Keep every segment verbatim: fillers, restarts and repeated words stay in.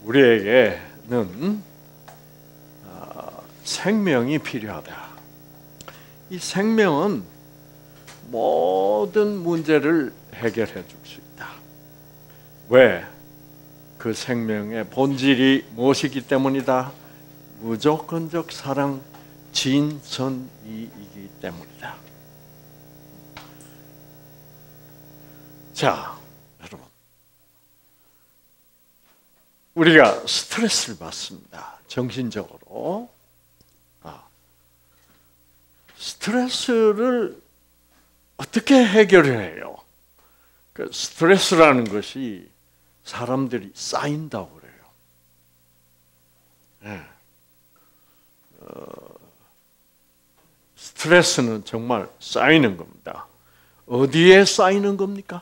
우리에게는 생명이 필요하다. 이 생명은 모든 문제를 해결해 줄 수 있다. 왜? 그 생명의 본질이 무엇이기 때문이다? 무조건적 사랑, 진선이이기 때문이다. 자, 여러분, 우리가 스트레스를 받습니다. 정신적으로. 아, 스트레스를 어떻게 해결을 해요? 그 스트레스라는 것이 사람들이 쌓인다고 그래요. 네. 어, 스트레스는 정말 쌓이는 겁니다. 어디에 쌓이는 겁니까?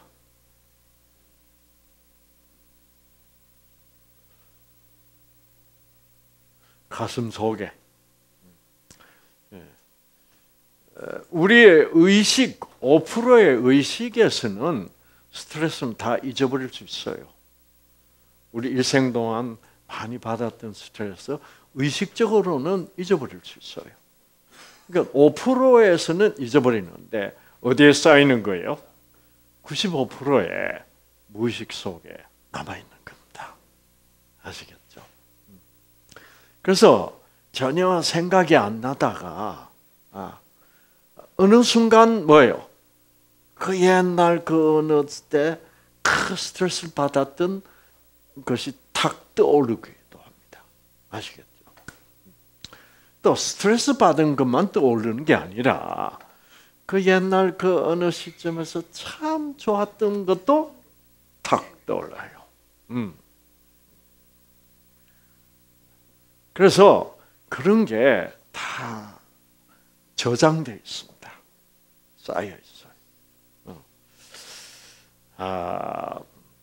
가슴 속에. 우리의 의식, 오 퍼센트의 의식에서는 스트레스는 다 잊어버릴 수 있어요. 우리 일생 동안 많이 받았던 스트레스, 의식적으로는 잊어버릴 수 있어요. 그러니까 오 퍼센트에서는 잊어버리는데, 어디에 쌓이는 거예요? 구십오 퍼센트의 무의식 속에 남아있는 겁니다. 아시겠죠? 그래서 전혀 생각이 안 나다가, 아, 어느 순간 뭐예요? 그 옛날 그 어느 때 큰 스트레스를 받았던 것이 탁 떠오르기도 합니다. 아시겠죠? 또 스트레스 받은 것만 떠오르는 게 아니라 그 옛날 그 어느 시점에서 참 좋았던 것도 탁 떠올라요. 음. 그래서 그런 게 다 저장되어 있습니다. 쌓여 있어요. 어. 아,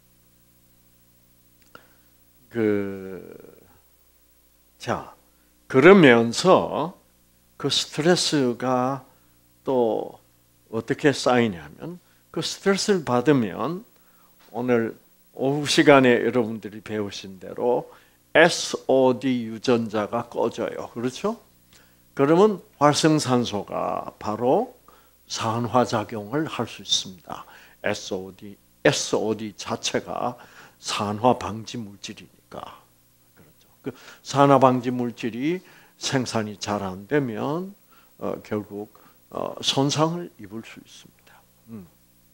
그, 자, 그러면서 그 스트레스가 또 어떻게 쌓이냐면, 그 스트레스를 받으면 오늘 오후 시간에 여러분들이 배우신 대로 에스오디 유전자가 꺼져요. 그렇죠? 그러면 활성산소가 바로 산화작용을 할 수 있습니다. 에스오디, 에스오디 자체가 산화 방지 물질이니까. 그렇죠. 그 산화 방지 물질이 생산이 잘 안 되면 어, 결국 어, 손상을 입을 수 있습니다. 음.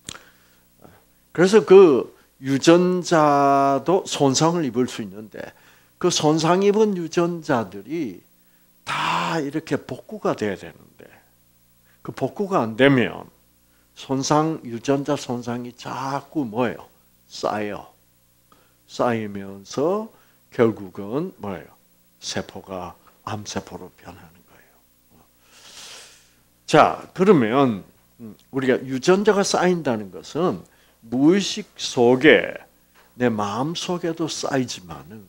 그래서 그 유전자도 손상을 입을 수 있는데, 그 손상 입은 유전자들이 다 이렇게 복구가 돼야 되는데, 그 복구가 안 되면 손상, 유전자 손상이 자꾸 뭐예요? 쌓여. 쌓이면서 결국은 뭐예요? 세포가 암세포로 변하는 거예요. 자, 그러면 우리가 유전자가 쌓인다는 것은 무의식 속에, 내 마음 속에도 쌓이지만은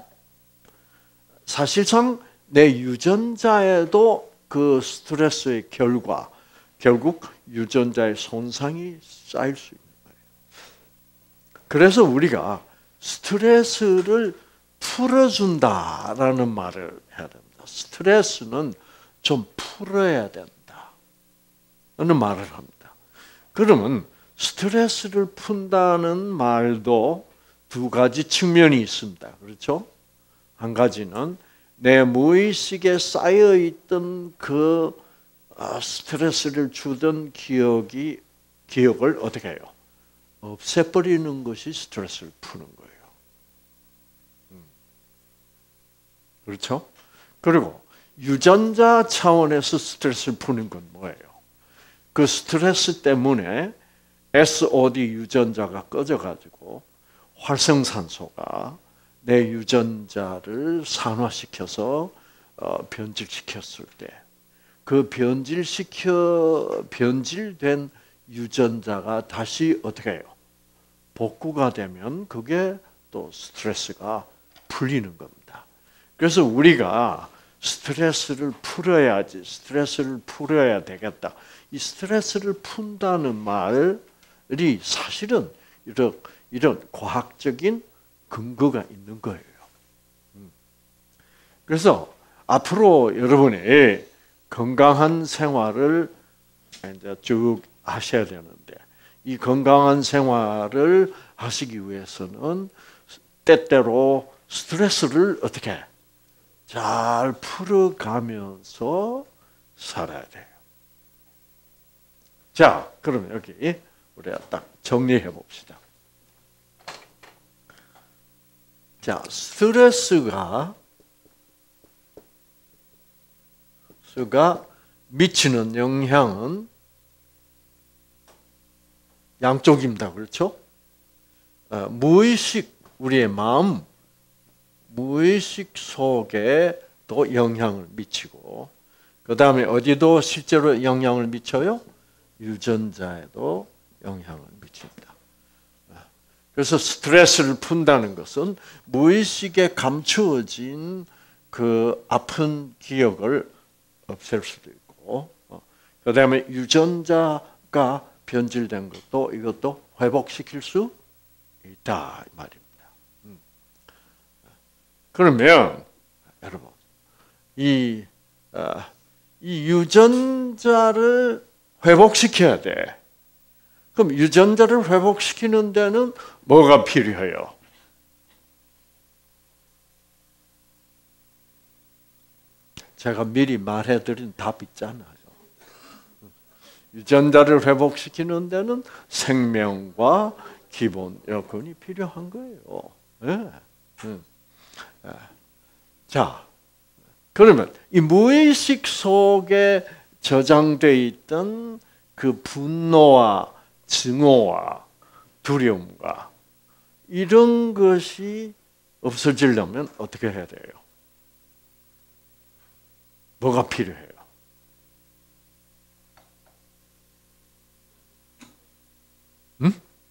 사실상 내 유전자에도 그 스트레스의 결과, 결국 유전자의 손상이 쌓일 수 있는 거예요. 그래서 우리가 스트레스를 풀어준다라는 말을 해야 됩니다. 스트레스는 좀 풀어야 된다. 라는 말을 합니다. 그러면 스트레스를 푼다는 말도 두 가지 측면이 있습니다. 그렇죠? 한 가지는 내 무의식에 쌓여있던 그 스트레스를 주던 기억이, 기억을 어떻게 해요? 없애버리는 것이 스트레스를 푸는 거예요. 그렇죠? 그리고 유전자 차원에서 스트레스를 푸는 건 뭐예요? 그 스트레스 때문에 에스오디 유전자가 꺼져가지고 활성산소가 내 유전자를 산화시켜서 변질시켰을 때, 그 변질시켜 변질된 유전자가 다시 어떻게 해요? 복구가 되면 그게 또 스트레스가 풀리는 겁니다. 그래서 우리가 스트레스를 풀어야지, 스트레스를 풀어야 되겠다. 이 스트레스를 푼다는 말이 사실은 이런, 이런 과학적인 근거가 있는 거예요. 그래서 앞으로 여러분이 건강한 생활을 이제 쭉 하셔야 되는데 이 건강한 생활을 하시기 위해서는 때때로 스트레스를 어떻게 잘 풀어가면서 살아야 돼요. 자, 그러면 여기 우리가 딱 정리해 봅시다. 자, 스트레스가 스가 미치는 영향은 양쪽입니다. 그렇죠? 어, 무의식, 우리의 마음, 무의식 속에 또 영향을 미치고, 그 다음에 어디도 실제로 영향을 미쳐요? 유전자에도 영향을 미칩니다. 그래서 스트레스를 푼다는 것은 무의식에 감추어진 그 아픈 기억을 없앨 수도 있고, 그 다음에 유전자가 변질된 것도 이것도 회복시킬 수 있다 이 말입니다. 그러면 여러분 이, 이 유전자를 회복시켜야 돼. 그럼 유전자를 회복시키는 데는 뭐가 필요해요? 제가 미리 말해드린 답 있잖아요. 유전자를 회복시키는 데는 생명과 기본 여건이 필요한 거예요. 네. 네. 자, 그러면 이 무의식 속에 저장되어 있던 그 분노와 증오와 두려움과 이런 것이 없어지려면 어떻게 해야 돼요? 뭐가 필요해요? 응?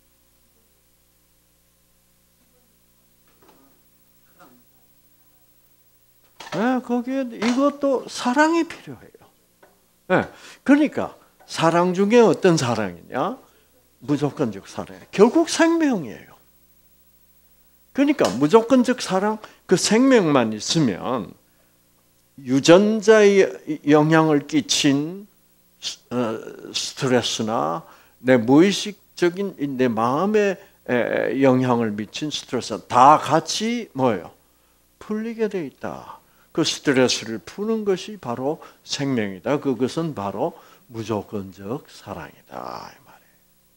네, 거기에 이것도 사랑이 필요해요. 네, 그러니까 사랑 중에 어떤 사랑이냐? 무조건적 사랑. 결국 생명이에요. 그러니까 무조건적 사랑, 그 생명만 있으면 유전자에 영향을 끼친 스트레스나 내 무의식적인 내 마음에 영향을 미친 스트레스 다 같이 뭐예요? 풀리게 돼 있다. 그 스트레스를 푸는 것이 바로 생명이다. 그것은 바로 무조건적 사랑이다. 이 말이에요.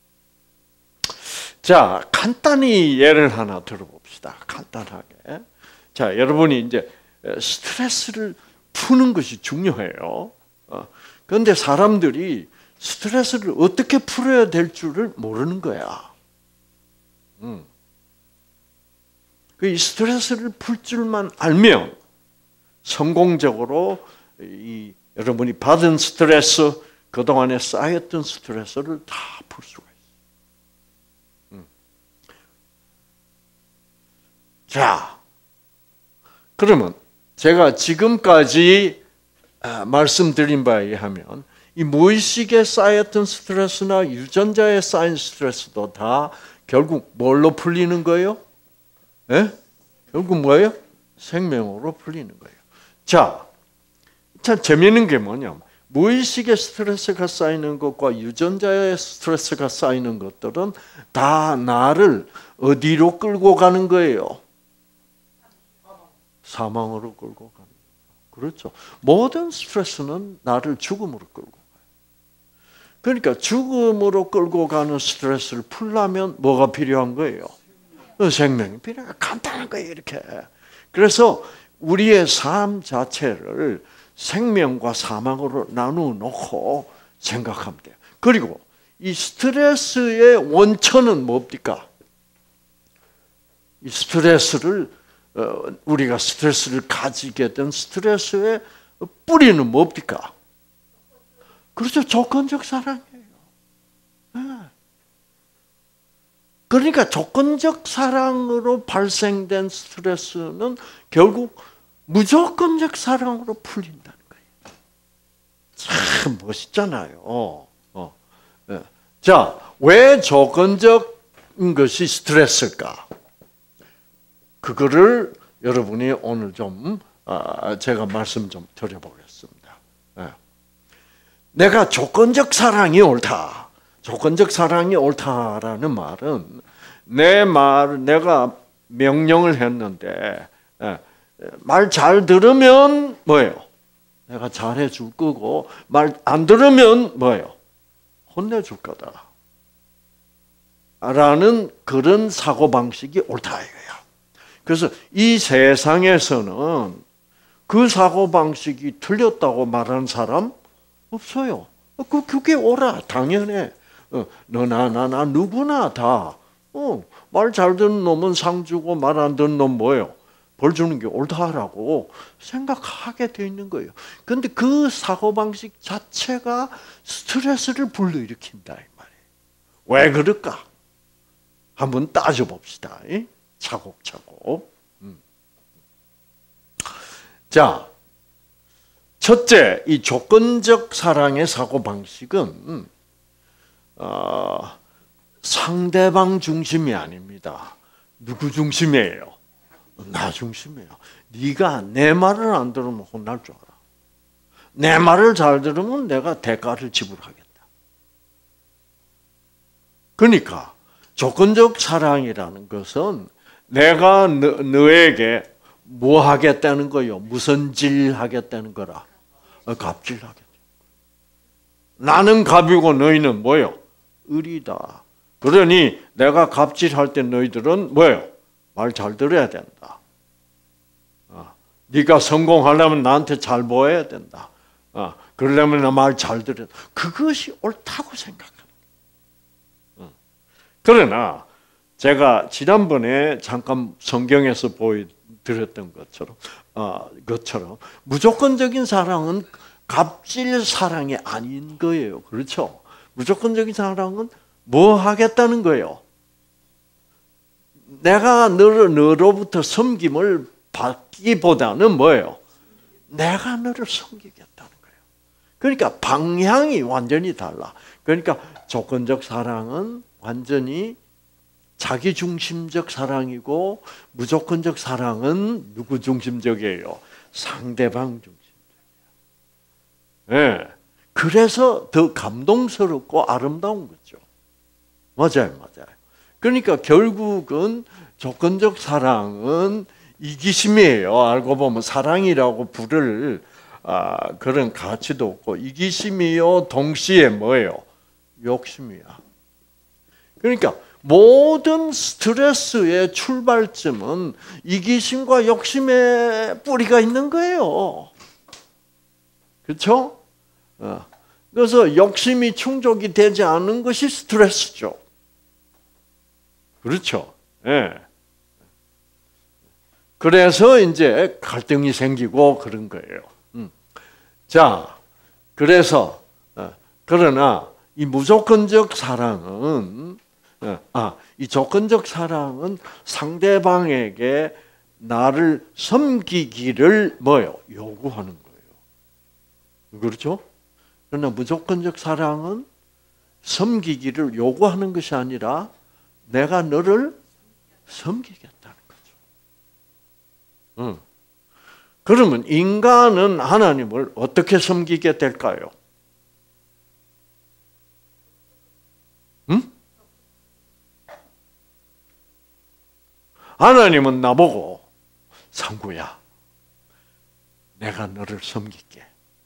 자, 간단히 예를 하나 들어봅시다. 간단하게. 자, 여러분이 이제 스트레스를 푸는 것이 중요해요. 그런데 사람들이 스트레스를 어떻게 풀어야 될 줄을 모르는 거야. 음. 이 스트레스를 풀 줄만 알면 성공적으로 이 여러분이 받은 스트레스, 그동안에 쌓였던 스트레스를 다 풀 수가 있어요. 음. 자, 그러면 제가 지금까지 말씀드린 바에 의하면 이 무의식에 쌓였던 스트레스나 유전자에 쌓인 스트레스도 다 결국 뭘로 풀리는 거예요? 네? 결국 뭐예요? 생명으로 풀리는 거예요. 자, 참 재미있는 게 뭐냐면 무의식에 스트레스가 쌓이는 것과 유전자에 스트레스가 쌓이는 것들은 다 나를 어디로 끌고 가는 거예요? 사망으로 끌고 가는 거예요. 그렇죠. 모든 스트레스는 나를 죽음으로 끌고 가요. 그러니까 죽음으로 끌고 가는 스트레스를 풀려면 뭐가 필요한 거예요? 생명이 필요해요. 간단한 거예요, 이렇게. 그래서 우리의 삶 자체를 생명과 사망으로 나누어 놓고 생각하면 돼요. 그리고 이 스트레스의 원천은 뭡니까? 이 스트레스를 우리가 스트레스를 가지게 된 스트레스의 뿌리는 뭡니까? 그렇죠. 조건적 사랑이에요. 네. 그러니까 조건적 사랑으로 발생된 스트레스는 결국 무조건적 사랑으로 풀린다는 거예요. 참 멋있잖아요. 어, 어. 네. 자, 왜 조건적인 것이 스트레스일까? 그거를 여러분이 오늘 좀 제가 말씀 좀 드려보겠습니다. 내가 조건적 사랑이 옳다. 조건적 사랑이 옳다라는 말은 내 말, 내가 명령을 했는데 말 잘 들으면 뭐예요? 내가 잘해 줄 거고 말 안 들으면 뭐예요? 혼내 줄 거다. 라는 그런 사고방식이 옳다 이거야. 그래서 이 세상에서는 그 사고방식이 틀렸다고 말하는 사람 없어요. 그, 그게 옳아. 당연해. 너나 나나 누구나 다 어, 말 잘 듣는 놈은 상 주고 말 안 듣는 놈 뭐예요? 벌 주는 게 옳다라고 생각하게 돼 있는 거예요. 그런데 그 사고방식 자체가 스트레스를 불러일으킨다 이 말이에요. 왜 그럴까? 한번 따져봅시다. 차곡차곡. 자, 첫째, 이 조건적 사랑의 사고방식은 어, 상대방 중심이 아닙니다. 누구 중심이에요? 나 중심이에요. 네가 내 말을 안 들으면 혼날 줄 알아. 내 말을 잘 들으면 내가 대가를 지불하겠다. 그러니까 조건적 사랑이라는 것은 내가 너, 너에게 뭐 하겠다는 거요? 무슨 질 하겠다는 거라? 갑질하겠다. 나는 갑이고 너희는 뭐요? 을이다. 그러니 내가 갑질할 때 너희들은 뭐예요? 말 잘 들어야 된다. 어, 네가 성공하려면 나한테 잘 보여야 된다. 어, 그러려면 나 말 잘 들어야 된다. 그것이 옳다고 생각합니다. 어. 그러나 제가 지난번에 잠깐 성경에서 보여드렸던 것처럼, 어, 것처럼 무조건적인 사랑은 갑질 사랑이 아닌 거예요. 그렇죠? 무조건적인 사랑은 뭐 하겠다는 거예요? 내가 너를, 너로부터 섬김을 받기보다는 뭐예요? 내가 너를 섬기겠다는 거예요. 그러니까 방향이 완전히 달라. 그러니까 조건적 사랑은 완전히 자기중심적 사랑이고 무조건적 사랑은 누구 중심적이에요? 상대방 중심적이에요. 네. 그래서 더 감동스럽고 아름다운 거죠. 맞아요, 맞아요. 그러니까 결국은 조건적 사랑은 이기심이에요. 알고 보면 사랑이라고 부를 아, 그런 가치도 없고 이기심이요 동시에 뭐예요? 욕심이야. 그러니까 모든 스트레스의 출발점은 이기심과 욕심의 뿌리가 있는 거예요. 그렇죠? 그래서 욕심이 충족이 되지 않는 것이 스트레스죠. 그렇죠? 예. 그래서 이제 갈등이 생기고 그런 거예요. 음. 자, 그래서 그러나 이 무조건적 사랑은 아, 이 조건적 사랑은 상대방에게 나를 섬기기를 뭐요? 요구하는 거예요. 그렇죠? 그러나 무조건적 사랑은 섬기기를 요구하는 것이 아니라 내가 너를 섬기겠다는 거죠. 응. 그러면 인간은 하나님을 어떻게 섬기게 될까요? 응? 하나님은 나보고 상구야, 내가 너를 섬길게.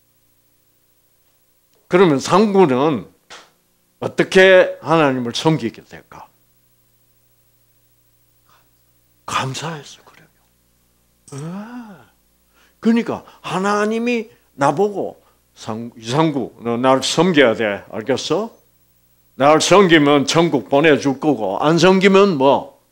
그러면 상구는 어떻게 하나님을 섬기게 될까? 감사해서 그래요. 그러니까 하나님이 나보고 이상구, 너 나를 섬겨야 돼. 알겠어? 나를 섬기면 천국 보내줄 거고 안 섬기면 뭐?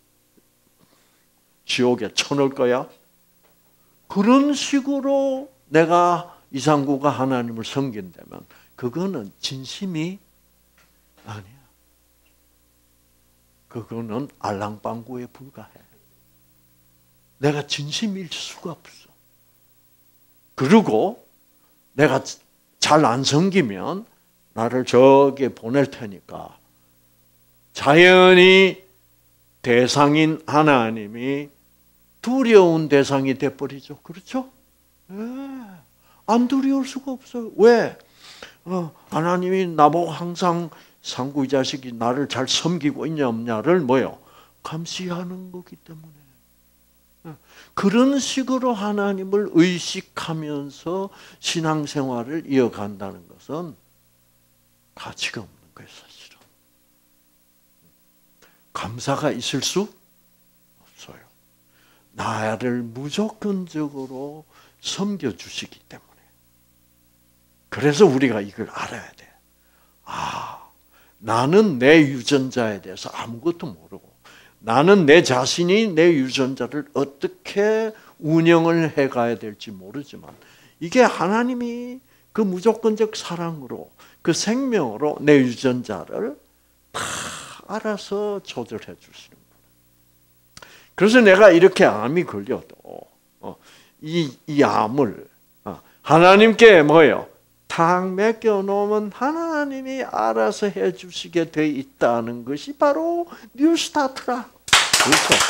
지옥에 쳐넣을 거야? 그런 식으로 내가 이상구가 하나님을 섬긴다면 그거는 진심이 아니야. 그거는 알랑방구에 불과해. 내가 진심일 수가 없어. 그리고 내가 잘 안 섬기면 나를 저기에 보낼 테니까 자연히 대상인 하나님이 두려운 대상이 돼버리죠. 그렇죠? 네. 안 두려울 수가 없어요. 왜? 어, 하나님이 나보고 항상 상구이 자식이 나를 잘 섬기고 있냐 없냐를 뭐요? 감시하는 거기 때문에. 그런 식으로 하나님을 의식하면서 신앙생활을 이어간다는 것은 가치가 없는 거예요, 사실은. 감사가 있을 수 없어요. 나를 무조건적으로 섬겨주시기 때문에. 그래서 우리가 이걸 알아야 돼. 아, 나는 내 유전자에 대해서 아무것도 모르고 나는 내 자신이 내 유전자를 어떻게 운영을 해가야 될지 모르지만 이게 하나님이 그 무조건적 사랑으로 그 생명으로 내 유전자를 다 알아서 조절해 주시는 거예요. 그래서 내가 이렇게 암이 걸려도 이, 이 암을 하나님께 뭐예요? 탁 맡겨놓으면 하나님이 알아서 해주시게 돼 있다는 것이 바로 뉴스타트라. 그렇죠.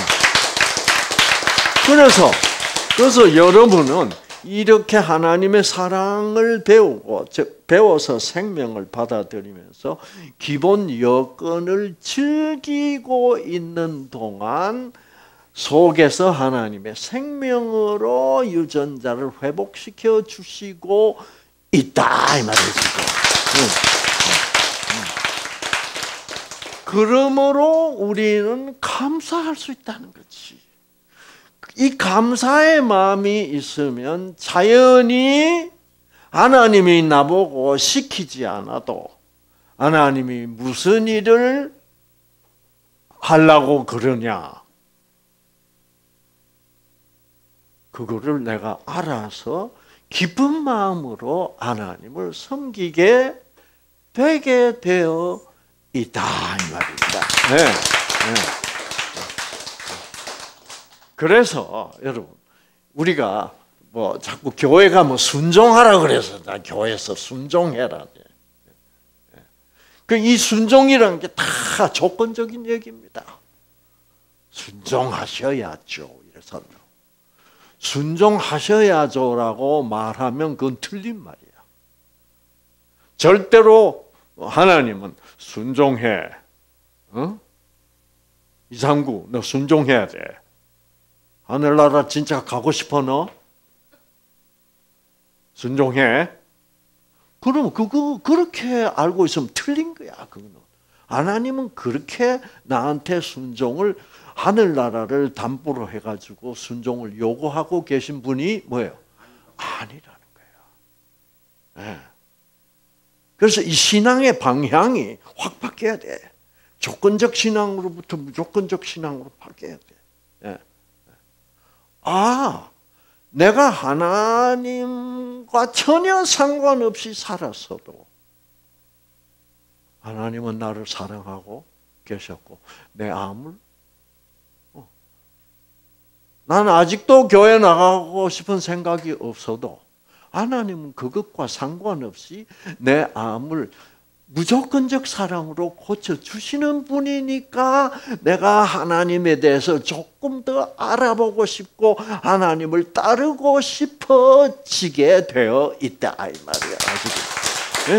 그래서 그래서 여러분은 이렇게 하나님의 사랑을 배우고 즉 배워서 생명을 받아들이면서 기본 여건을 즐기고 있는 동안 속에서 하나님의 생명으로 유전자를 회복시켜 주시고 있다 이 말이죠. 그러므로 우리는 감사할 수 있다는 거지. 이 감사의 마음이 있으면 자연히 하나님이 나보고 시키지 않아도 하나님이 무슨 일을 하려고 그러냐 그거를 내가 알아서 기쁜 마음으로 하나님을 섬기게 되게 되어 있다 이 말입니다. 네. 네. 그래서 여러분 우리가 뭐 자꾸 교회가 뭐 순종하라 그래서 나 교회에서 순종해라. 그 이 순종이라는 게 다 조건적인 얘기입니다. 순종하셔야죠. 이래서 순종하셔야죠라고 말하면 그건 틀린 말이야. 절대로 하나님은 순종해. 어? 이상구 너 순종해야 돼. 하늘나라 진짜 가고 싶어 너? 순종해. 그럼 그거 그렇게 알고 있으면 틀린 거야. 그거는. 하나님은 그렇게 나한테 순종을 하늘나라를 담보로 해가지고 순종을 요구하고 계신 분이 뭐예요? 아니라는 거예요. 네. 그래서 이 신앙의 방향이 확 바뀌어야 돼. 조건적 신앙으로부터 무조건적 신앙으로 바뀌어야 돼. 네. 아, 내가 하나님과 전혀 상관없이 살았어도 하나님은 나를 사랑하고 계셨고 내 암을 어. 나는 아직도 교회 나가고 싶은 생각이 없어도 하나님은 그것과 상관없이 내 암을 무조건적 사랑으로 고쳐주시는 분이니까 내가 하나님에 대해서 조금 더 알아보고 싶고 하나님을 따르고 싶어지게 되어 있다 이 말이야. 아시겠죠? 네.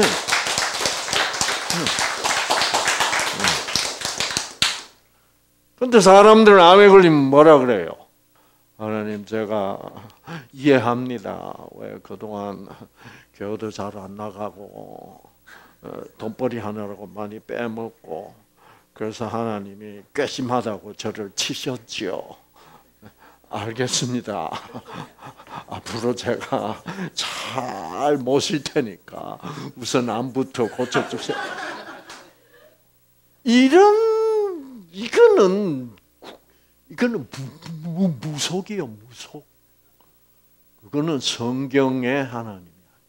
그런데 사람들은 암에 걸리면 뭐라 그래요? 하나님 제가 이해합니다. 왜 그동안 교회도 잘 안 나가고 돈벌이 하느라고 많이 빼먹고 그래서 하나님이 괘씸하다고 저를 치셨지요. 알겠습니다. 앞으로 제가 잘 모실 테니까 우선 암부터 고쳐주세요. 이런 이거는 이거는 무, 무, 무속이요 무속. 그거는 성경의 하나님.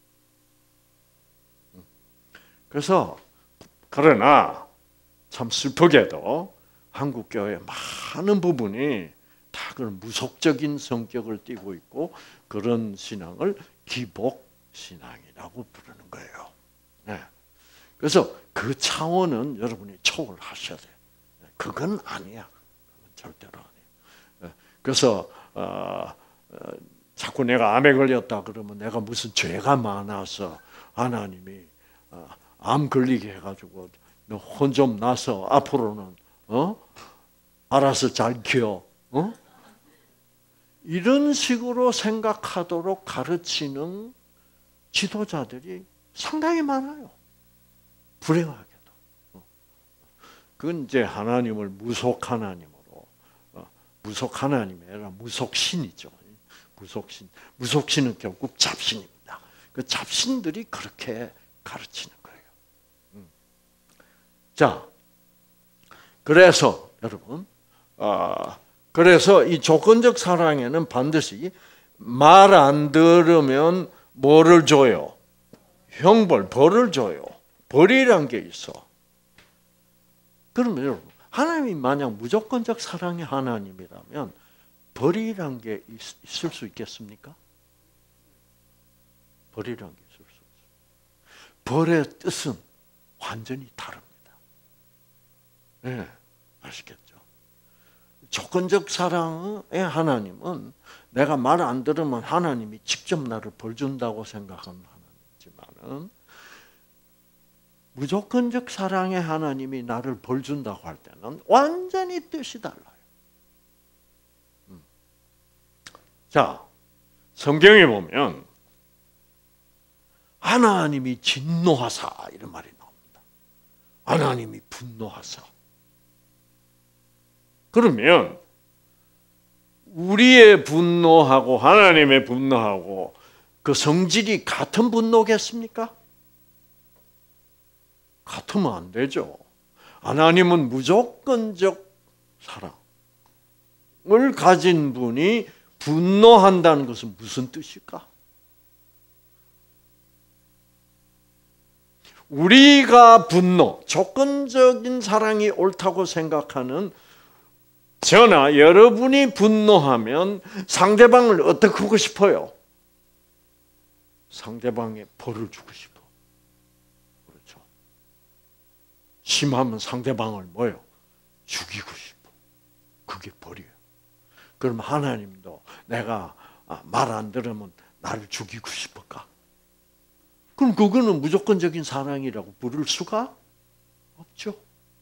그래서 그러나 참 슬프게도 한국 교회의 많은 부분이 다 그런 무속적인 성격을 띠고 있고 그런 신앙을 기복 신앙이라고 부르는 거예요. 네. 그래서 그 차원은 여러분이 초월하셔야 돼요. 그건 아니야. 그건 절대로 아니에요. 그래서 어, 어, 자꾸 내가 암에 걸렸다 그러면 내가 무슨 죄가 많아서 하나님이 어, 암 걸리게 해가지고 너 혼 좀 나서 앞으로는 어? 알아서 잘 키워. 어? 이런 식으로 생각하도록 가르치는 지도자들이 상당히 많아요. 불행하게도. 그건 이제 하나님을 무속 하나님으로, 무속 하나님이 아니라 무속신이죠. 무속신. 무속신은 결국 잡신입니다. 그 잡신들이 그렇게 가르치는 거예요. 자, 그래서 여러분, 아, 그래서 이 조건적 사랑에는 반드시 말 안 들으면 뭐를 줘요? 형벌, 벌을 줘요. 벌이란 게 있어. 그러면 여러분, 하나님이 만약 무조건적 사랑의 하나님이라면 벌이란 게 있을 수 있겠습니까? 벌이란 게 있을 수 없어요. 벌의 뜻은 완전히 다릅니다. 네, 아시겠죠? 조건적 사랑의 하나님은 내가 말 안 들으면 하나님이 직접 나를 벌 준다고 생각하는 하나님이지만은 무조건적 사랑의 하나님이 나를 벌 준다고 할 때는 완전히 뜻이 달라요. 자, 성경에 보면 하나님이 진노하사 이런 말이 나옵니다. 하나님이 분노하사. 그러면 우리의 분노하고 하나님의 분노하고 그 성질이 같은 분노겠습니까? 같으면 안 되죠. 하나님은 무조건적 사랑을 가진 분이 분노한다는 것은 무슨 뜻일까? 우리가 분노, 조건적인 사랑이 옳다고 생각하는 저나 여러분이 분노하면 상대방을 어떻게 하고 싶어요? 상대방에 벌을 주고 싶어. 그렇죠. 심하면 상대방을 뭐요? 죽이고 싶어. 그게 벌이에요. 그럼 하나님도 내가 말 안 들으면 나를 죽이고 싶을까? 그럼 그거는 무조건적인 사랑이라고 부를 수가 없죠.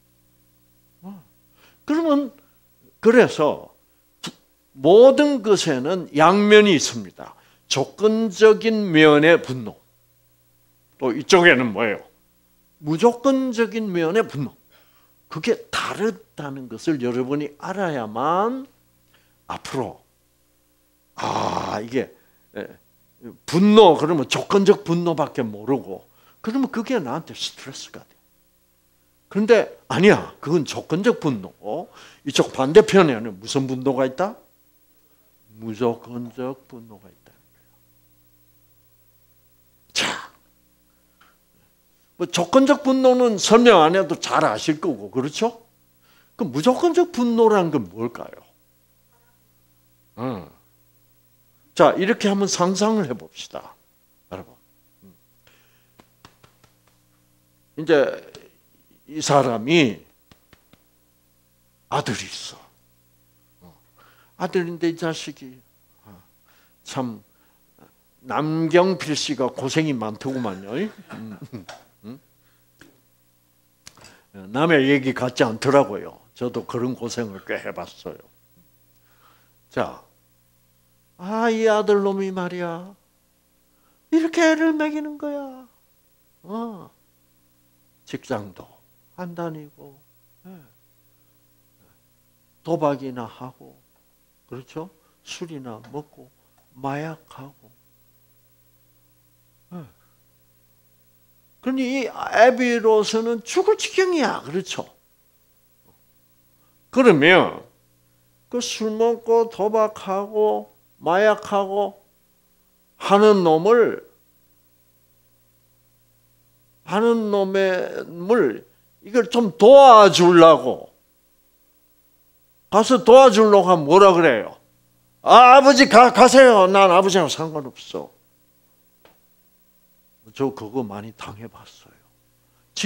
그러면 그래서 모든 것에는 양면이 있습니다. 조건적인 면의 분노. 또 이쪽에는 뭐예요? 무조건적인 면의 분노. 그게 다르다는 것을 여러분이 알아야만 앞으로 아 이게 분노 그러면 조건적 분노밖에 모르고 그러면 그게 나한테 스트레스가 돼. 그런데 아니야. 그건 조건적 분노고 이쪽 반대편에는 무슨 분노가 있다? 무조건적 분노가 있다. 자, 뭐 조건적 분노는 설명 안 해도 잘 아실 거고 그렇죠? 그 무조건적 분노란 건 뭘까요? 어. 자, 이렇게 한번 상상을 해봅시다, 여러분. 이제 이 사람이 아들이 있어. 아들인데 이 자식이 참 남경필 씨가 고생이 많더구만요. 남의 얘기 같지 않더라고요. 저도 그런 고생을 꽤 해봤어요. 자, 아, 이 아들놈이 말이야. 이렇게 애를 먹이는 거야. 어. 직장도 안 다니고, 도박이나 하고, 그렇죠? 술이나 먹고, 마약하고. 그러니 이 애비로서는 죽을 지경이야. 그렇죠? 그러면 그 술 먹고 도박하고 마약하고 하는 놈을 하는 놈의 물 이걸 좀 도와주려고 가서 도와주려고 하면 뭐라 그래요? 아, 아버지 가, 가세요. 난 아버지하고 상관없어. 저 그거 많이 당해봤어요.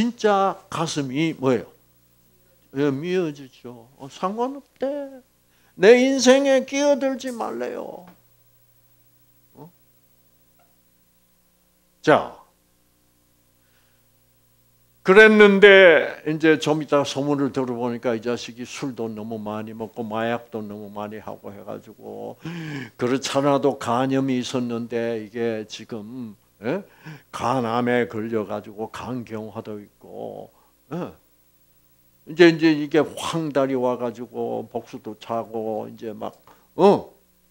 진짜 가슴이 뭐예요? 미어지죠. 어, 상관없대. 내 인생에 끼어들지 말래요. 어? 자, 그랬는데 이제 좀 이따 소문을 들어보니까 이 자식이 술도 너무 많이 먹고 마약도 너무 많이 하고 해가지고 그렇잖아도 간염이 있었는데 이게 지금 예? 간암에 걸려가지고 간경화도 있고 예? 이제 이제 이게 황달이 와가지고 복수도 차고 이제 막 어.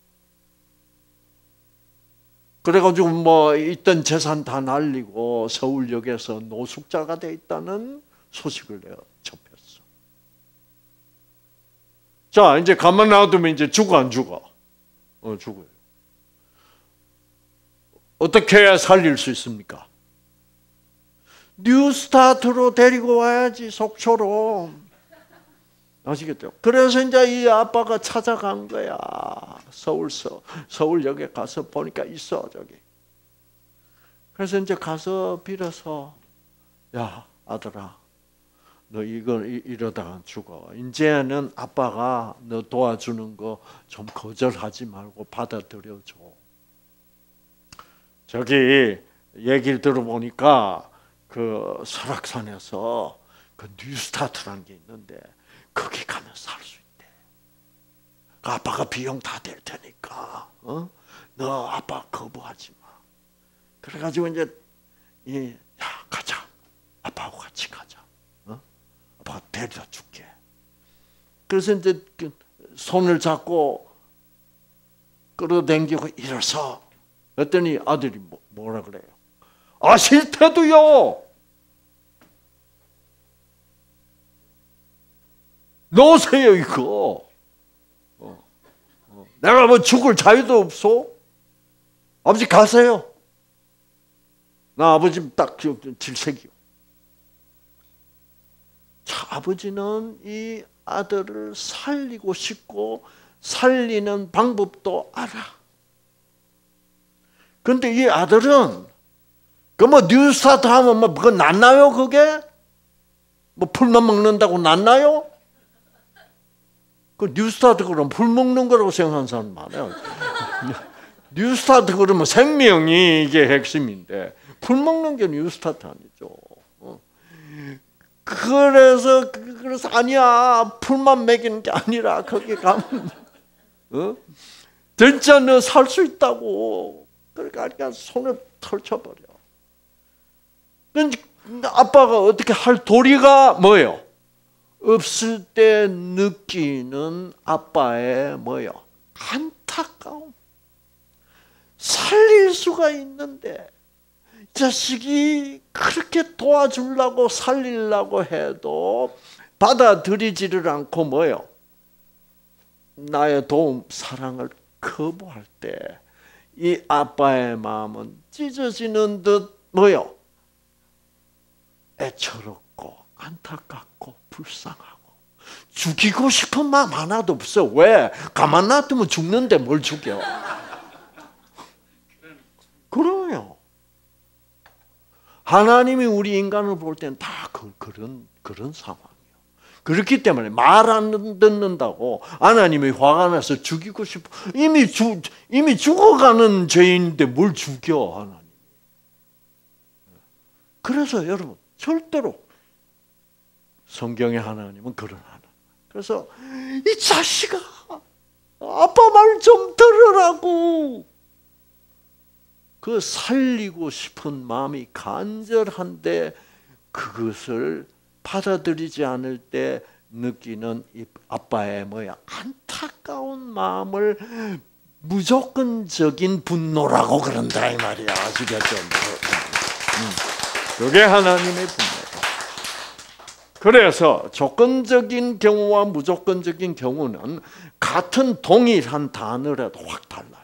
그래가지고 뭐 있던 재산 다 날리고 서울역에서 노숙자가 돼 있다는 소식을 내가 접했어. 자, 이제 가만 놔두면 이제 죽어 안 죽어? 어, 죽어요. 어떻게 해야 살릴 수 있습니까? 뉴스타트로 데리고 와야지, 속초로. 아시겠죠? 그래서 이제 이 아빠가 찾아간 거야. 서울서, 서울역에 가서 보니까 있어, 저기. 그래서 이제 가서 빌어서, 야, 아들아, 너 이거 이러다가 죽어. 이제는 아빠가 너 도와주는 거 좀 거절하지 말고 받아들여줘. 저기 얘기를 들어보니까 그 설악산에서 그 뉴스타트라는 게 있는데 거기 가면 살 수 있대. 그 아빠가 비용 다 될 테니까, 어? 너 아빠 거부하지 마. 그래가지고 이제 이, 야 가자. 아빠하고 같이 가자. 어? 아빠가 데려다 줄게. 그래서 이제 그 손을 잡고 끌어당기고 일어서. 그랬더니 아들이 뭐, 뭐라 그래요? 아 싫대도요. 놓으세요 이거. 어, 어. 내가 뭐 죽을 자유도 없어. 아버지 가세요. 나 아버지 딱 질색이요. 자, 아버지는 이 아들을 살리고 싶고 살리는 방법도 알아. 근데 이 아들은 그 뭐 뉴스타트 하면 뭐 그거 낫나요 그게? 뭐 풀만 먹는다고 낫나요? 그 뉴스타트 그러면 풀 먹는 거라고 생각하는 사람 많아요. 뉴스타트 그러면 생명이 이게 핵심인데 풀 먹는 게 뉴스타트 아니죠. 그래서 그래서 아니야 풀만 먹이는 게 아니라 거기 가면 어? 진짜 너 살 수 있다고. 그러니까 손을 털쳐버려. 아빠가 어떻게 할 도리가 뭐예요? 없을 때 느끼는 아빠의 뭐예요? 안타까움. 살릴 수가 있는데 자식이 그렇게 도와주려고 살리려고 해도 받아들이지를 않고 뭐예요? 나의 도움, 사랑을 거부할 때 이 아빠의 마음은 찢어지는 듯 뭐예요? 애처롭고 안타깝고 불쌍하고 죽이고 싶은 마음 하나도 없어. 왜? 가만 놔두면 죽는데 뭘 죽여? 그럼요. 하나님이 우리 인간을 볼 때는 다 그, 그런 그런 상황이에요. 그렇기 때문에 말 안 듣는다고 하나님이 화가 나서 죽이고 싶어. 이미 죽 이미 죽어가는 죄인인데 뭘 죽여 하나님? 그래서 여러분 절대로 성경의 하나님은 그런 하나님. 그래서 이 자식아, 아빠 말 좀 들으라고. 그 살리고 싶은 마음이 간절한데 그것을 받아들이지 않을 때 느끼는 이 아빠의 뭐야 안타까운 마음을 무조건적인 분노라고 그런다 이 말이야. 아시겠죠? 그게 하나님의 분노다. 그래서 조건적인 경우와 무조건적인 경우는 같은 동일한 단어라도 확 달라요.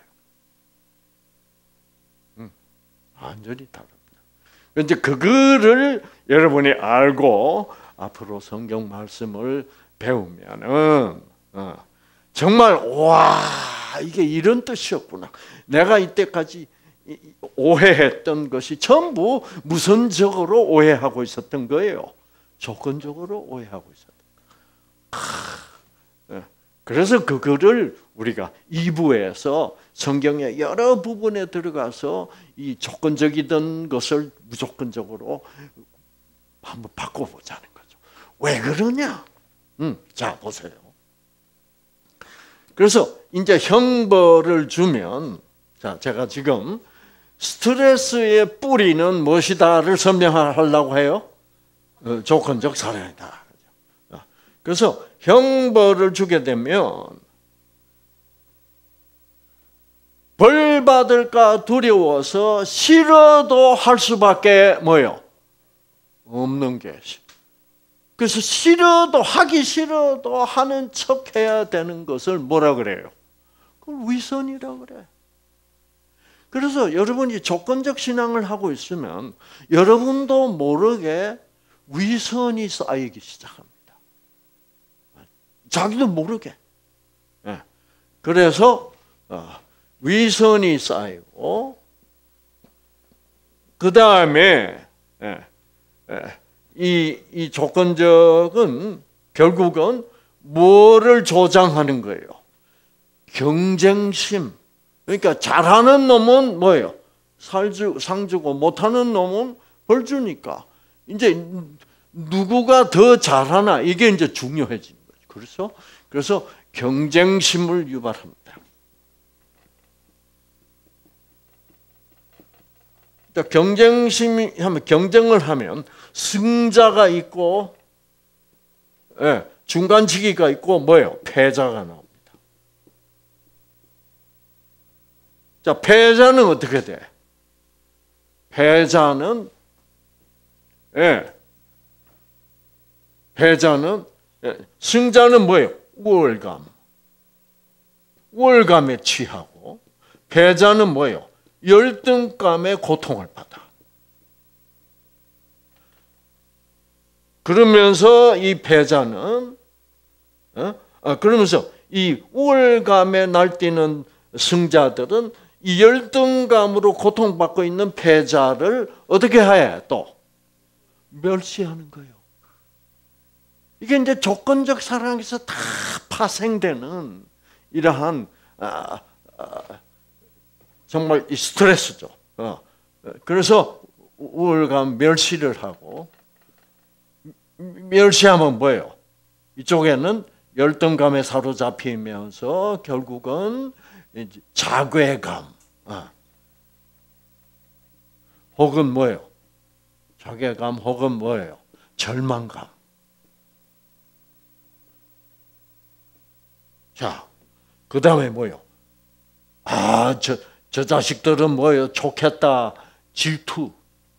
완전히 다릅니다. 이제 그거를 여러분이 알고 앞으로 성경 말씀을 배우면은 어, 정말 와 이게 이런 뜻이었구나. 내가 이때까지 오해했던 것이 전부 무선적으로 오해하고 있었던 거예요. 조건적으로 오해하고 있었던 거예요. 그래서 그거를 우리가 이 부에서 성경의 여러 부분에 들어가서 이 조건적이던 것을 무조건적으로 한번 바꿔보자는 거죠. 왜 그러냐? 음, 자, 보세요. 그래서 이제 형벌을 주면, 자, 제가 지금 스트레스의 뿌리는 무엇이다를 설명하려고 해요? 어, 조건적 사랑이다. 그래서 형벌을 주게 되면 벌 받을까 두려워서 싫어도 할 수밖에 뭐요? 없는 게. 그래서 싫어도 하기 싫어도 하는 척 해야 되는 것을 뭐라 그래요? 그걸 위선이라 그래. 그래서 여러분이 조건적 신앙을 하고 있으면 여러분도 모르게 위선이 쌓이기 시작합니다. 자기도 모르게. 그래서 위선이 쌓이고 그 다음에 이, 이 조건적은 결국은 뭐를 조장하는 거예요? 경쟁심. 그러니까 잘하는 놈은 뭐예요? 살주, 상 주고 못하는 놈은 벌 주니까 이제 누구가 더 잘하나 이게 이제 중요해지는 거죠. 그래서 그래서 경쟁심을 유발합니다. 그러니까 경쟁심이 하면 경쟁을 하면 승자가 있고, 예, 중간치기가 있고 뭐예요? 패자가 나옵니다. 자, 패자는 어떻게 돼? 패자는 예, 패자는 예, 승자는 뭐예요? 우월감. 우월감에 취하고 패자는 뭐예요? 열등감에 고통을 받아. 그러면서 이 패자는 어? 아, 그러면서 이 우월감에 날뛰는 승자들은 이 열등감으로 고통받고 있는 패자를 어떻게 해? 또 멸시하는 거예요. 이게 이제 조건적 사랑에서 다 파생되는 이러한 아, 아, 정말 이 스트레스죠. 어. 그래서 우월감 멸시를 하고, 멸시하면 뭐예요? 이쪽에는 열등감에 사로잡히면서 결국은 자괴감, 어. 혹은 뭐예요? 자괴감 혹은 뭐예요? 절망감. 자, 그 다음에 뭐예요? 아, 저, 저 자식들은 뭐예요? 좋겠다. 질투,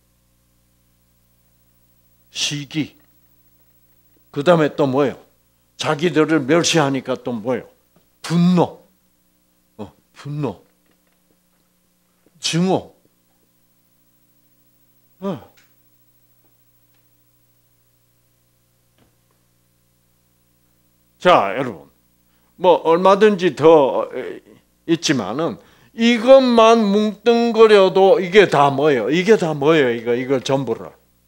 시기. 그 다음에 또 뭐예요? 자기들을 멸시하니까 또 뭐예요? 분노, 어, 분노, 증오. 어. 자, 여러분, 뭐 얼마든지 더 있지만은 이것만 뭉뚱그려도 이게 다 뭐예요? 이게 다 뭐예요? 이거 이걸 전부를.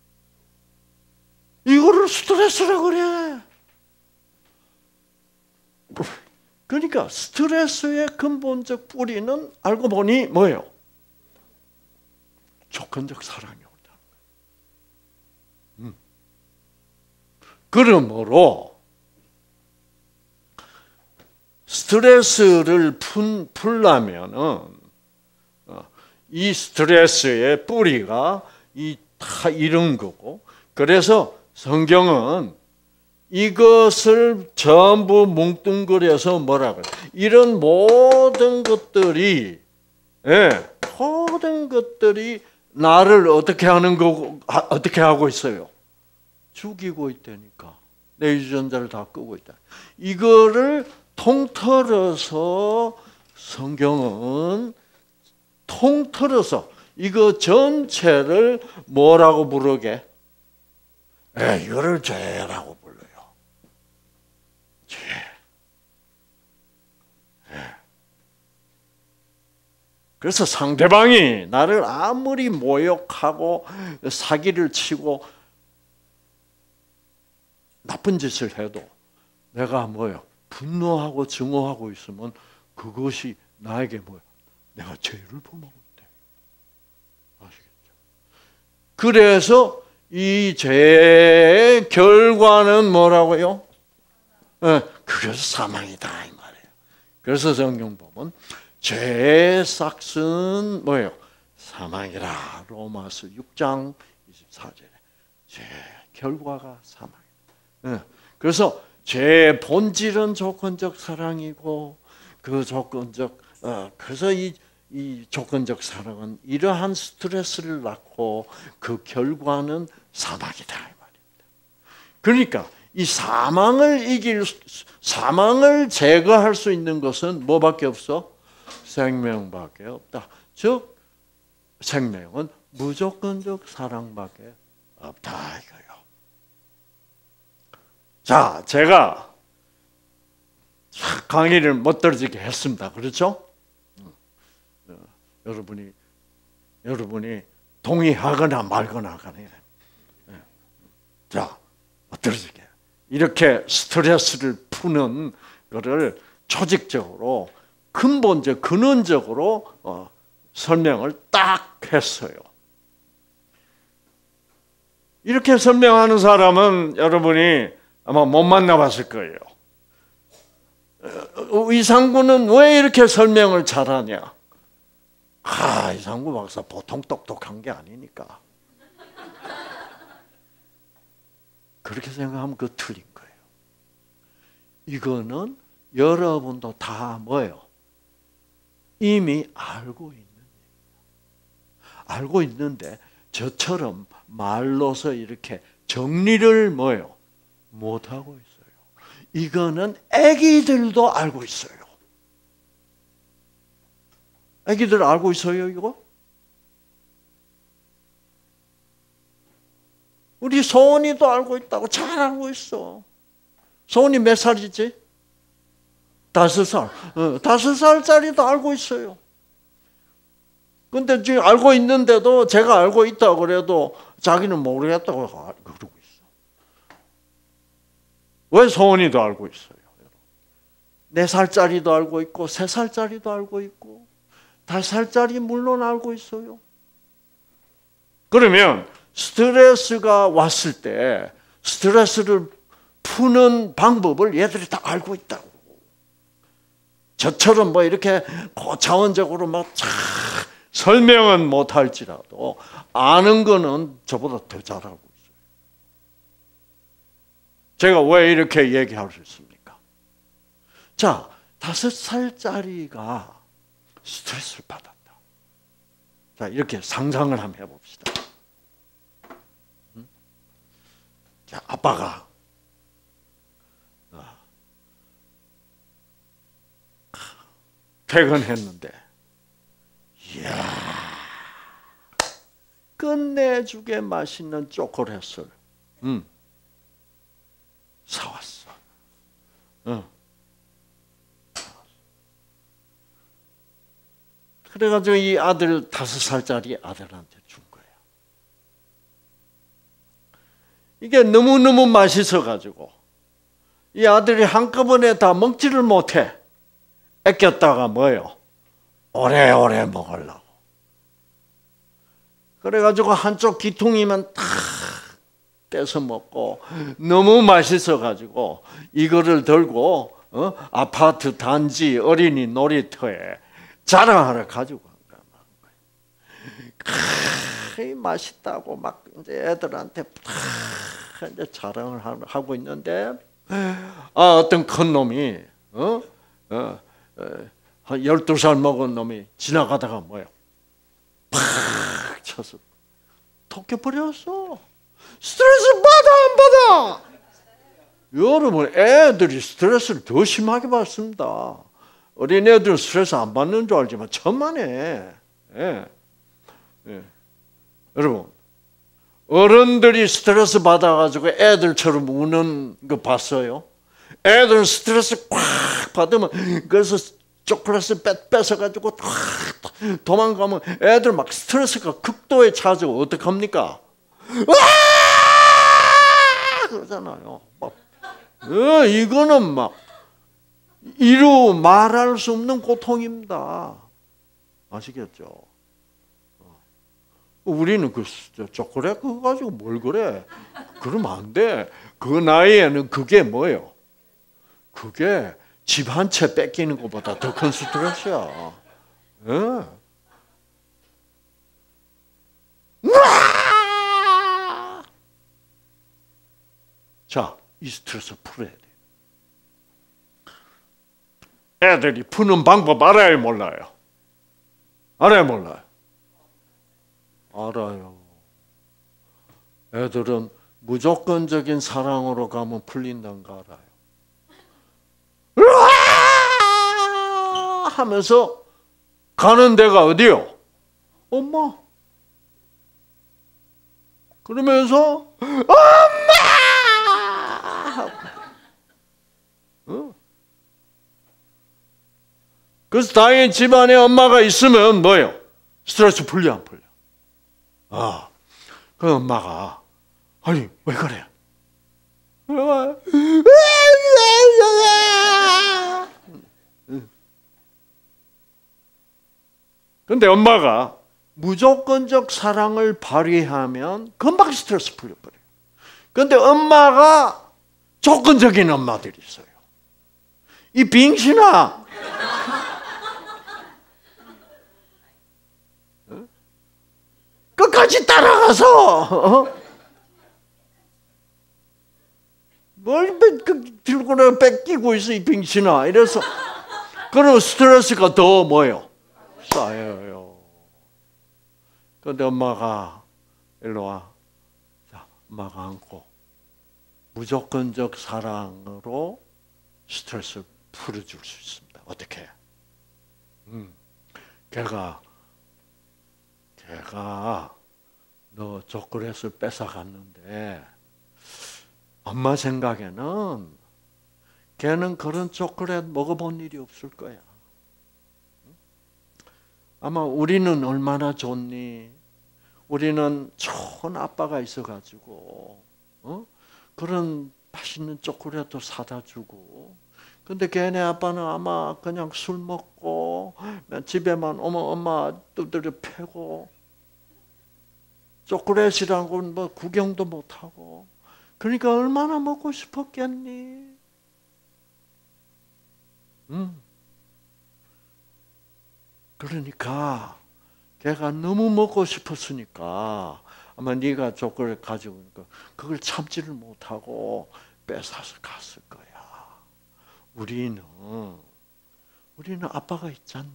이거를 스트레스라 그래. 그러니까 스트레스의 근본적 뿌리는 알고 보니 뭐예요? 조건적 사랑이 온다. 음. 그러므로 스트레스를 푼, 풀려면은 이 스트레스의 뿌리가 이 다 이런 거고, 그래서 성경은 이것을 전부 뭉뚱그려서 뭐라고 해요? 이런 모든 것들이, 예, 모든 것들이 나를 어떻게 하는 거, 어떻게 하고 있어요? 죽이고 있다니까. 내 유전자를 다 끄고 있다. 이거를 통틀어서 성경은 통틀어서 이거 전체를 뭐라고 부르게? 예, 이거를 죄라고 불러요. 죄. 예. 그래서 상대방이 나를 아무리 모욕하고 사기를 치고 나쁜 짓을 해도 내가 뭐요? 분노하고 증오하고 있으면 그것이 나에게 뭐야? 내가 죄를 범하고 있다. 아시겠죠? 그래서 이 죄의 결과는 뭐라고요? 네, 그래서 사망이다 이 말이에요. 그래서 성경 보면 죄의 삭은 뭐예요? 사망이라. 로마서 육 장 이십사 절에 죄 결과가 사망이다. 네, 그래서 죄의 본질은 조건적 사랑이고 그 조건적 어, 그래서 이, 이 조건적 사랑은 이러한 스트레스를 낳고 그 결과는 사망이다 이 말입니다. 그러니까 이 사망을 이길 사망을 제거할 수 있는 것은 뭐밖에 없어? 생명밖에 없다. 즉 생명은 무조건적 사랑밖에 없다 이거예요. 자, 제가 강의를 못 들어지게 했습니다. 그렇죠? 어, 여러분이 여러분이 동의하거나 말거나 간에 네. 자, 못 들어지게 이렇게 스트레스를 푸는 것을 조직적으로 근본적 근원적으로 어, 설명을 딱 했어요. 이렇게 설명하는 사람은 여러분이 아마 못 만나봤을 거예요. 이상구는 왜 이렇게 설명을 잘하냐? 아, 이상구 박사 보통 똑똑한 게 아니니까. 그렇게 생각하면 그 틀린 거예요. 이거는 여러분도 다 뭐예요? 이미 알고 있는 얘기예요. 알고 있는데 저처럼 말로서 이렇게 정리를 뭐예요? 못하고 있어요. 이거는 아기들도 알고 있어요. 아기들 알고 있어요, 이거? 우리 소은이도 알고 있다고 잘 알고 있어. 소은이 몇 살이지? 다섯 살. 어, 다섯 살짜리도 알고 있어요. 근데 지금 알고 있는데도 제가 알고 있다고 그래도 자기는 모르겠다고 그러고 있어. 왜 소은이도 알고 있어요? 네 살짜리도 알고 있고 세 살짜리도 알고 있고 다섯 살짜리 물론 알고 있어요. 그러면 스트레스가 왔을 때 스트레스를 푸는 방법을 얘들이 다 알고 있다고. 저처럼 뭐 이렇게 고차원적으로 막 쫙 설명은 못할지라도 아는 거는 저보다 더 잘 알고 있어요. 제가 왜 이렇게 얘기할 수 있습니까? 자, 다섯 살짜리가 스트레스를 받았다. 자, 이렇게 상상을 한번 해봅시다. 자, 아빠가 퇴근했는데, 이야, 끝내주게 맛있는 초콜릿을 음, 사왔어. 어. 그래가지고 이 아들, 다섯 살짜리 아들한테 준 거야. 이게 너무너무 맛있어가지고 이 아들이 한꺼번에 다 먹지를 못해. 아꼈다가 뭐예요? 오래오래 먹으려고. 그래가지고 한쪽 귀퉁이만 탁 떼서 먹고 너무 맛있어가지고 이거를 들고 어? 아파트 단지 어린이 놀이터에 자랑하러 가지고 간 거야. 맛있다고 막 이제 애들한테 탁 이제 자랑을 하고 있는데 아, 어떤 큰 놈이 어? 어, 한 열두 살 먹은 놈이 지나가다가 뭐야? 팍 쳐서 토껴버렸어. 스트레스 받아 안 받아? 여러분, 애들이 스트레스를 더 심하게 받습니다. 어린애들은 스트레스 안 받는 줄 알지만 천만에. 예. 예. 여러분, 어른들이 스트레스 받아가지고 애들처럼 우는 거 봤어요? 애들은 스트레스 꽉 받으면 그래서 초콜릿을 뺏어가지고 도망가면 애들 막 스트레스가 극도에 차지고 어떡합니까? 와! 그러잖아요. 막, 어, 이거는 막 이루 말할 수 없는 고통입니다. 아시겠죠? 우리는 그 초콜릿 그거 가지고 뭘 그래? 그러면 안 돼. 그 나이에는 그게 뭐예요? 그게 집 한 채 뺏기는 것보다 더 큰 스트레스야. 예. 자, 이 스트레스 풀어야 돼. 애들이 푸는 방법 알아요, 몰라요? 알아요, 몰라요? 알아요. 애들은 무조건적인 사랑으로 가면 풀린다는 거 알아요. 으아! 하면서 가는 데가 어디요? 엄마. 그러면서 엄마! 어? 그래서 다행히 집안에 엄마가 있으면 뭐예요? 스트레스 풀려 안 풀려? 아, 그 엄마가 아니 왜 그래? 근데 엄마가 무조건적 사랑을 발휘하면 금방 스트레스 풀려버려요. 근데 엄마가 조건적인 엄마들이 있어요. 이 빙신아, 끝까지 따라가서 뭘 들고 뺏기고 있어 이 빙신아. 이래서 그럼 스트레스가 더 뭐예요? 쌓여요. 그런데 엄마가 일로 와. 자, 엄마가 안고 무조건적 사랑으로 스트레스 풀어줄 수 있습니다. 어떻게? 음, 걔가 걔가 너 초콜릿을 뺏어갔는데 엄마 생각에는 걔는 그런 초콜릿 먹어본 일이 없을 거야. 아마 우리는 얼마나 좋니? 우리는 좋은 아빠가 있어가지고 어? 그런 맛있는 초콜릿도 사다 주고. 근데 걔네 아빠는 아마 그냥 술 먹고 집에만 어머 엄마 두드려 패고 초콜릿이라고는 뭐 구경도 못 하고. 그러니까 얼마나 먹고 싶었겠니? 음. 그러니까 걔가 너무 먹고 싶었으니까 아마 네가 초콜릿 가지고 오니까 그걸 참지를 못하고 뺏어서 갔을 거야. 우리는 우리는 아빠가 있잖니.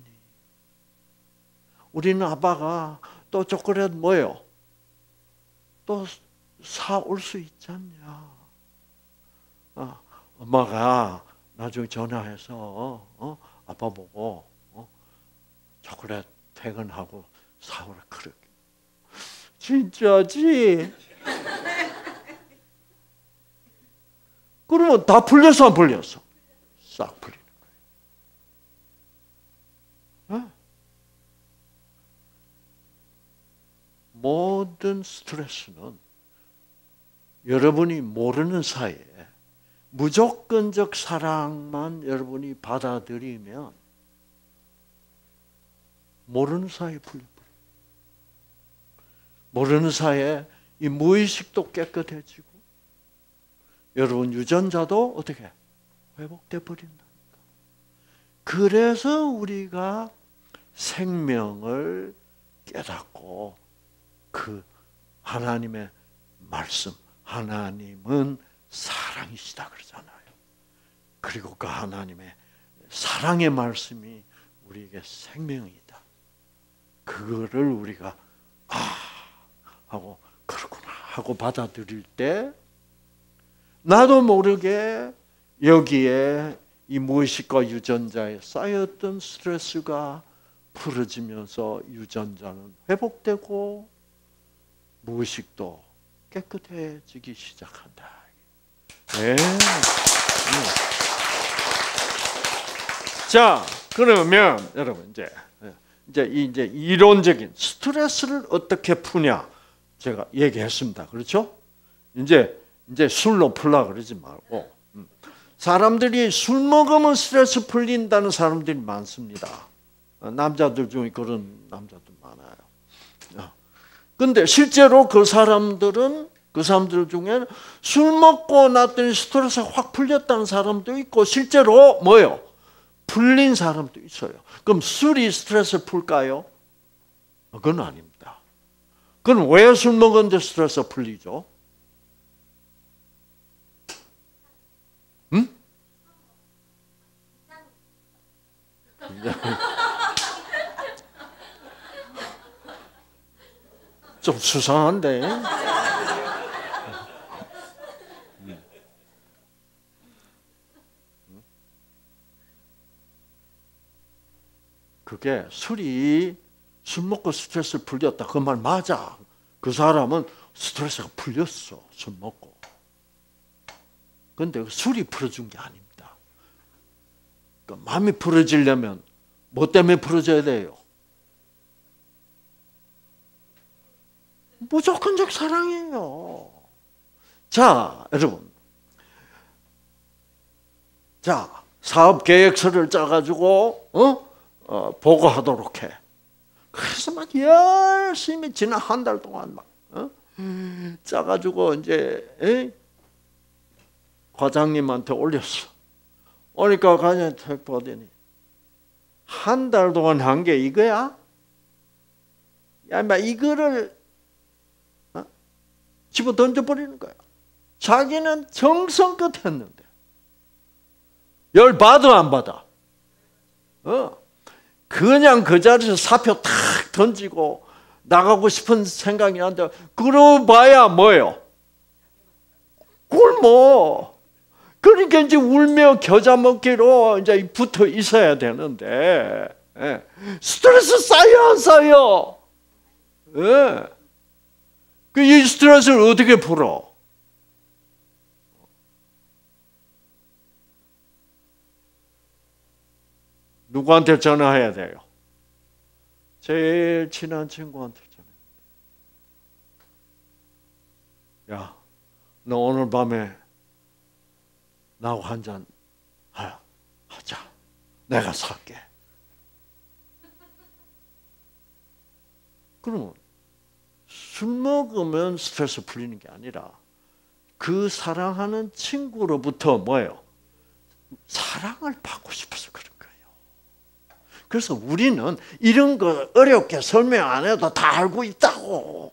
우리는 아빠가 또 초콜릿 뭐예요? 또 사올 수 있잖냐. 아, 엄마가 나중에 전화해서 어, 어, 아빠 보고 어, 초콜릿 퇴근하고 사오라 그러게. 진짜지? 그러면 다 풀렸어 안 풀렸어? 싹 풀리는 거예요. 어? 모든 스트레스는 여러분이 모르는 사이에 무조건적 사랑만 여러분이 받아들이면 모르는 사이에 풀려버려요. 모르는 사이에 이 무의식도 깨끗해지고 여러분 유전자도 어떻게 회복돼 버린다니까. 그래서 우리가 생명을 깨닫고 그 하나님의 말씀, 하나님은 사랑이시다 그러잖아요. 그리고 그 하나님의 사랑의 말씀이 우리에게 생명이다. 그거를 우리가 아 하고 그렇구나 하고 받아들일 때 나도 모르게 여기에 이 무의식과 유전자에 쌓였던 스트레스가 풀어지면서 유전자는 회복되고 무의식도 깨끗해지기 시작한다. 네. 자, 그러면 여러분 이제 이제 이제 이론적인 스트레스를 어떻게 푸냐 제가 얘기했습니다. 그렇죠? 이제 이제 술로 풀라 그러지 말고 사람들이 술 먹으면 스트레스 풀린다는 사람들이 많습니다. 남자들 중에 그런 남자들 많아요. 근데 실제로 그 사람들은 그 사람들 중에는 술 먹고 났더니 스트레스가 확 풀렸다는 사람도 있고 실제로 뭐요? 풀린 사람도 있어요. 그럼 술이 스트레스 풀까요? 그건 아닙니다. 그럼 왜 술 먹었는데 스트레스 풀리죠? 응? 좀 수상한데. 그게 술이 술 먹고 스트레스를 풀렸다. 그 말 맞아. 그 사람은 스트레스가 풀렸어. 술 먹고. 그런데 술이 풀어준 게 아닙니다. 그 마음이 풀어지려면 뭐 때문에 풀어져야 돼요? 무조건적 사랑이에요. 자, 여러분. 자, 사업 계획서를 짜가지고, 어? 어, 보고하도록 해. 그래서 막 열심히 지난 한 달 동안 막, 어? 짜가지고 이제, 에? 과장님한테 올렸어. 오니까 과장님한테 보더니, 한 달 동안 한 게 이거야? 야, 막 이거를, 어? 집어 던져버리는 거야. 자기는 정성껏 했는데. 열 받아, 안 받아? 어. 그냥 그 자리에서 사표 탁 던지고 나가고 싶은 생각이 난다. 그러봐야 뭐예요? 굶어. 그러니까 이제 울며 겨자 먹기로 이제 붙어 있어야 되는데, 예. 스트레스 쌓여 안 쌓여? 예. 그 이 스트레스를 어떻게 풀어? 누구한테 전화해야 돼요? 제일 친한 친구한테 전화. 야, 너 오늘 밤에 나하고 한잔 하자. 내가 살게. 그러면 술 먹으면 스트레스 풀리는 게 아니라 그 사랑하는 친구로부터 뭐예요? 사랑을 받고 싶어서 그런 거예요. 그래서 우리는 이런 거 어렵게 설명 안 해도 다 알고 있다고.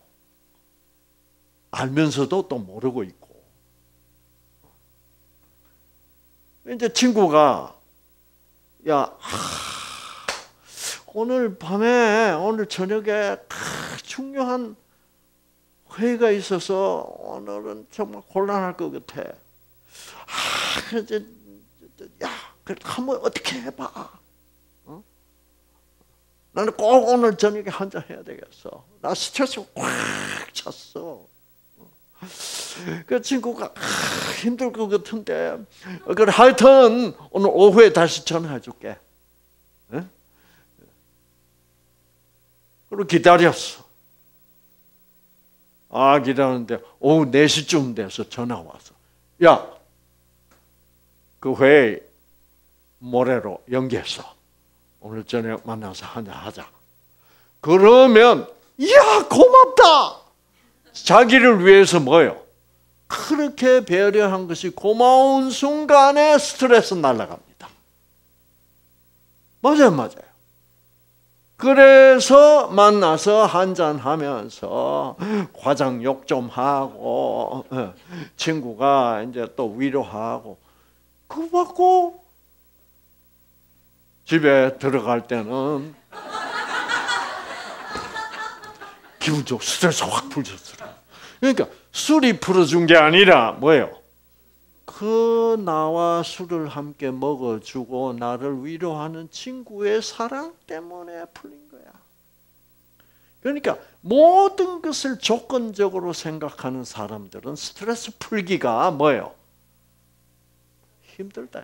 알면서도 또 모르고 있고. 이제 친구가 야 하, 오늘 밤에 오늘 저녁에 중요한 회의가 있어서 오늘은 정말 곤란할 것 같아. 아, 이제 야, 그래 한번 어떻게 해봐. 나는 꼭 오늘 저녁에 한잔 해야 되겠어. 나 스트레스가 꽉 찼어. 그 친구가 힘들 것 같은데, 그래 하여튼 오늘 오후에 다시 전화해 줄게. 그리고 기다렸어. 아, 기다렸는데 오후 네 시쯤 돼서 전화 왔어. 야, 그 회의 모레로 연기했어. 오늘 저녁 만나서 한잔 하자. 그러면 이야 고맙다. 자기를 위해서 뭐요? 그렇게 배려한 것이 고마운 순간에 스트레스 날아갑니다. 맞아요, 맞아요. 그래서 만나서 한잔 하면서 과장 욕 좀 하고 친구가 이제 또 위로하고 그거 받고 집에 들어갈 때는 기분 좋고 스트레스 확 풀렸어요. 그러니까 술이 풀어준 게 아니라 뭐예요? 그 나와 술을 함께 먹어주고 나를 위로하는 친구의 사랑 때문에 풀린 거야. 그러니까 모든 것을 조건적으로 생각하는 사람들은 스트레스 풀기가 뭐예요? 힘들다.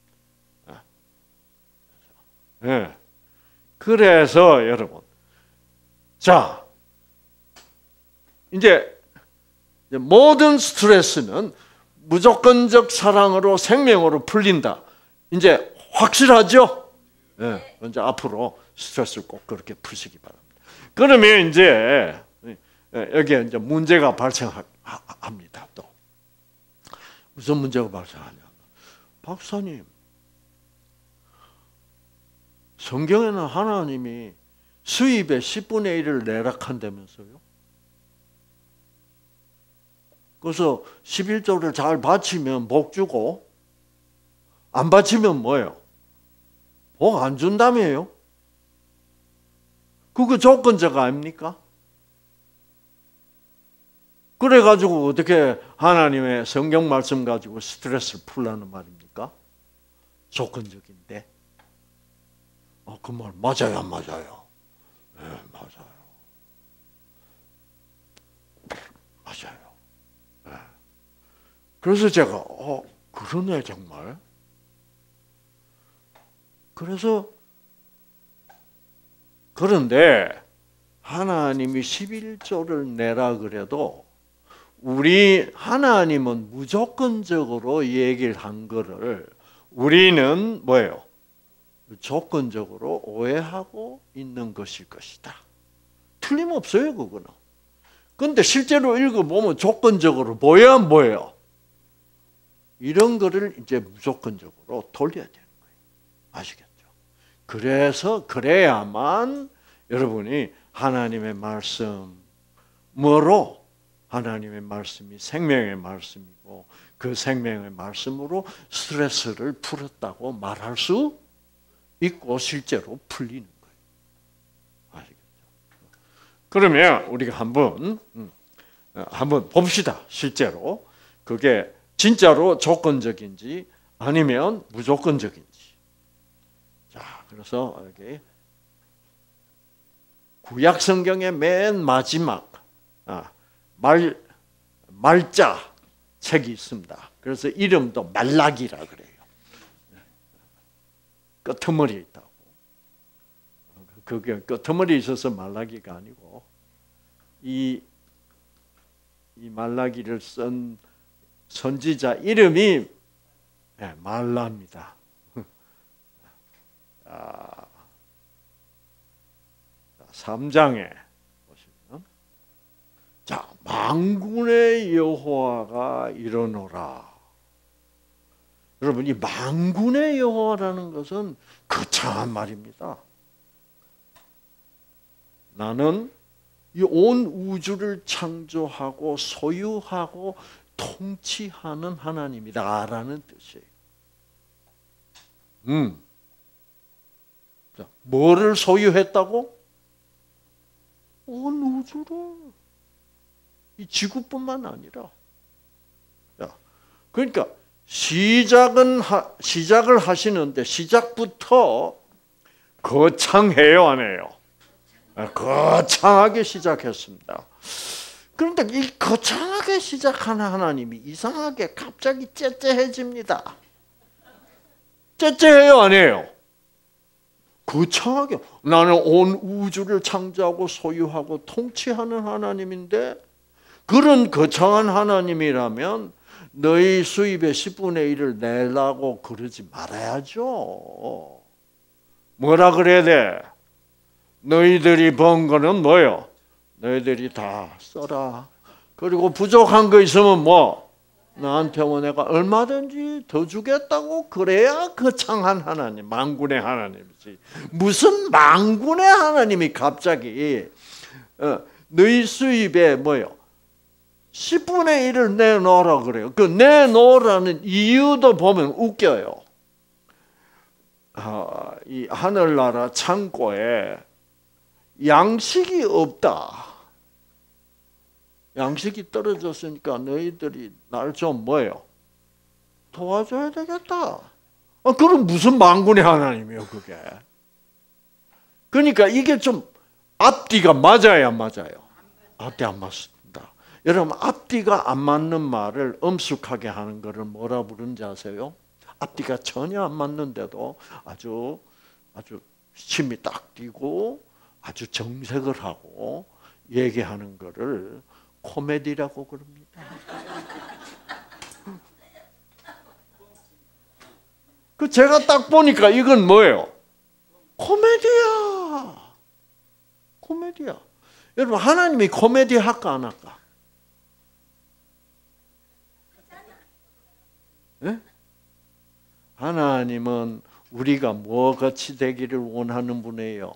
네. 그래서 여러분, 자 이제 모든 스트레스는 무조건적 사랑으로 생명으로 풀린다. 이제 확실하죠? 네, 이제 앞으로 스트레스를 꼭 그렇게 푸시기 바랍니다. 그러면 이제 여기에 이제 문제가 발생합니다. 또 무슨 문제가 발생하냐? 박사님, 성경에는 하나님이 수입의 십분의 일을 내락한다면서요? 그래서 십일조를 잘 바치면 복 주고 안 바치면 뭐예요? 복 안 준다며요? 그거 조건적 아닙니까? 그래가지고 어떻게 하나님의 성경 말씀 가지고 스트레스를 풀라는 말입니까? 조건적인데. 어, 그 말 맞아요, 안 맞아요? 네, 맞아요. 맞아요. 네. 그래서 제가 어, 그러네 정말. 그래서 그런데 하나님이 십일조를 내라 그래도 우리 하나님은 무조건적으로 얘기를 한 거를 우리는 뭐예요? 조건적으로 오해하고 있는 것일 것이다. 틀림없어요, 그거는. 그런데 실제로 읽어보면 조건적으로 보여, 안 보여요? 이런 거를 이제 무조건적으로 돌려야 되는 거예요. 아시겠죠? 그래서, 그래야만 여러분이 하나님의 말씀으로, 하나님의 말씀이 생명의 말씀이고, 그 생명의 말씀으로 스트레스를 풀었다고 말할 수 있고 실제로 풀리는 거예요. 아시겠죠? 그러면 우리가 한번 한번 봅시다. 실제로 그게 진짜로 조건적인지 아니면 무조건적인지. 자, 그래서 여기 구약 성경의 맨 마지막 말 말자 책이 있습니다. 그래서 이름도 말라기라 그래요. 끄트머리에 있다고. 그게 끄트머리에 있어서 말라기가 아니고 이, 이 말라기를 쓴 선지자 이름이 네, 말라입니다. 삼 장에 보시면 자, 만군의 여호와가 이러노라. 여러분, 이 만군의 여호와라는 것은 거창한 말입니다. 나는 이 온 우주를 창조하고 소유하고 통치하는 하나님이다라는 뜻이에요. 음, 자, 뭐를 소유했다고? 온 우주를, 이 지구뿐만 아니라. 자, 그러니까. 시작은 하, 시작을 하시는데 시작부터 거창해요, 안 해요? 거창하게 시작했습니다. 그런데 이 거창하게 시작하는 하나님이 이상하게 갑자기 째째해집니다. 째째해요, 안 해요? 거창하게 나는 온 우주를 창조하고 소유하고 통치하는 하나님인데 그런 거창한 하나님이라면 너희 수입의 십분의 일을 내려고 그러지 말아야죠. 뭐라 그래야 돼? 너희들이 번 거는 뭐요? 너희들이 다 써라. 그리고 부족한 거 있으면 뭐? 나한테 뭐 내가 얼마든지 더 주겠다고. 그래야 거창한 하나님, 만군의 하나님이지. 무슨 만군의 하나님이 갑자기 어, 너희 수입에 뭐요? 십분의 일을 내놓으라 그래요. 그 내놓으라는 이유도 보면 웃겨요. 아, 이 하늘나라 창고에 양식이 없다. 양식이 떨어졌으니까 너희들이 날 좀 뭐예요? 도와줘야 되겠다. 아, 그럼 무슨 만군의 하나님이에요, 그게? 그러니까 이게 좀 앞뒤가 맞아야 맞아요. 앞뒤 안 맞습니다. 여러분, 앞뒤가 안 맞는 말을 엄숙하게 하는 것을 뭐라 부르는지 아세요? 앞뒤가 전혀 안 맞는데도 아주 아주 침이 딱 뛰고 아주 정색을 하고 얘기하는 것을 코미디라고 그럽니다. 그 제가 딱 보니까 이건 뭐예요? 코미디야. 코미디야. 여러분, 하나님이 코미디 할까 안 할까? 네? 하나님은 우리가 뭐같이 되기를 원하는 분이에요?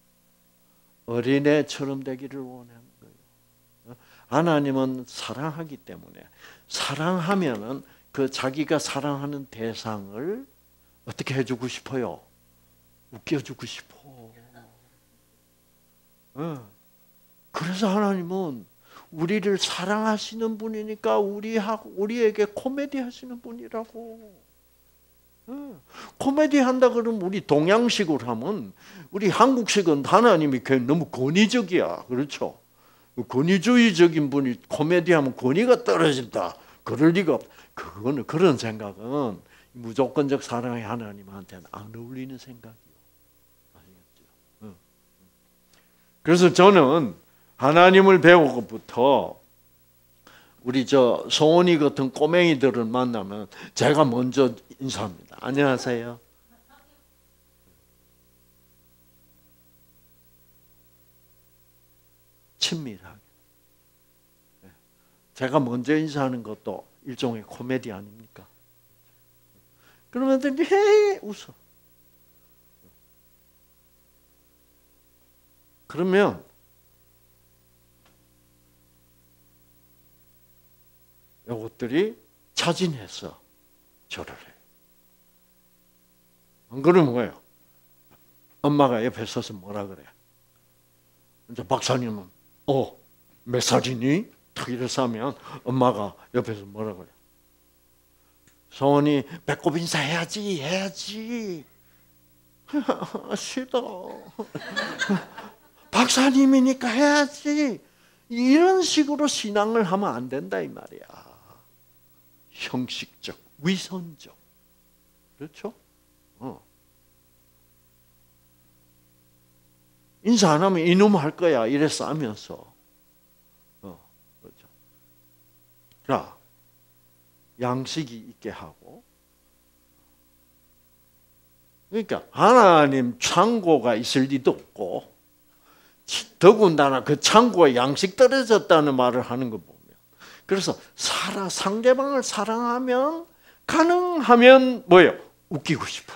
어린애처럼 되기를 원하는 거예요. 하나님은 사랑하기 때문에 사랑하면은 그 자기가 사랑하는 대상을 어떻게 해주고 싶어요? 웃겨주고 싶어. 그래서 하나님은 우리를 사랑하시는 분이니까 우리하고 우리에게 코미디 하시는 분이라고. 코미디 한다 그러면 우리 동양식으로 하면 우리 한국식은 하나님이 너무 권위적이야. 그렇죠? 권위주의적인 분이 코미디하면 권위가 떨어진다. 그럴 리가 없다. 그거는 그런 생각은 무조건적 사랑의 하나님한테는 안 어울리는 생각이에요. 아시겠죠? 그래서 저는 하나님을 배우고부터 우리 저 소원이 같은 꼬맹이들을 만나면 제가 먼저 인사합니다. 안녕하세요. 친밀하게. 제가 먼저 인사하는 것도 일종의 코미디 아닙니까? 그러면 애들이 헤 웃어. 그러면 이것들이 자진해서 절을 해요. 안 그러면 뭐예요? 엄마가 옆에 서서 뭐라 그래? 이제 박사님은 어, 몇 살이니? 탁 이래서 하면 엄마가 옆에서 뭐라 그래? 소원이 배꼽 인사해야지, 해야지. 싫어. 박사님이니까 해야지. 이런 식으로 신앙을 하면 안 된다 이 말이야. 형식적, 위선적. 그렇죠? 어. 인사 안 하면 이놈 할 거야. 이래 싸면서. 어, 그렇죠. 자, 양식이 있게 하고. 그러니까 하나님 창고가 있을 리도 없고, 더군다나 그 창고에 양식 떨어졌다는 말을 하는 거 보면, 그래서 사랑, 상대방을 사랑하면 가능하면 뭐예요? 웃기고 싶어.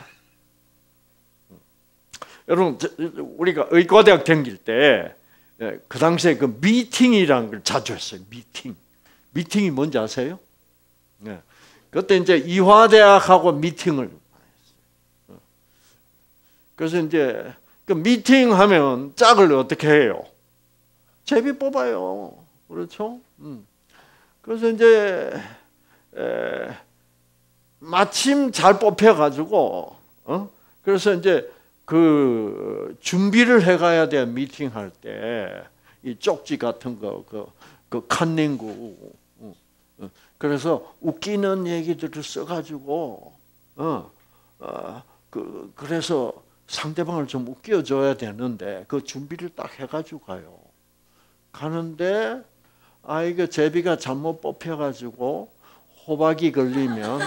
여러분, 우리가 의과대학 다닐 때 그 당시에 그 미팅이라는 걸 자주 했어요. 미팅. 미팅이 뭔지 아세요? 네. 그때 이제 이화대학하고 미팅을 했어요. 그래서 이제 그 미팅하면 짝을 어떻게 해요? 제비 뽑아요. 그렇죠? 음. 그래서 이제 에, 마침 잘 뽑혀가지고, 어? 그래서 이제 그 준비를 해가야 돼. 미팅할 때 이 쪽지 같은 거, 그, 그 칸닝구. 어, 어. 그래서 웃기는 얘기들을 써가지고, 어, 어, 그 그래서 상대방을 좀 웃겨줘야 되는데 그 준비를 딱 해가지고 가요. 가는데 아 이거 제비가 잘못 뽑혀가지고 호박이 걸리면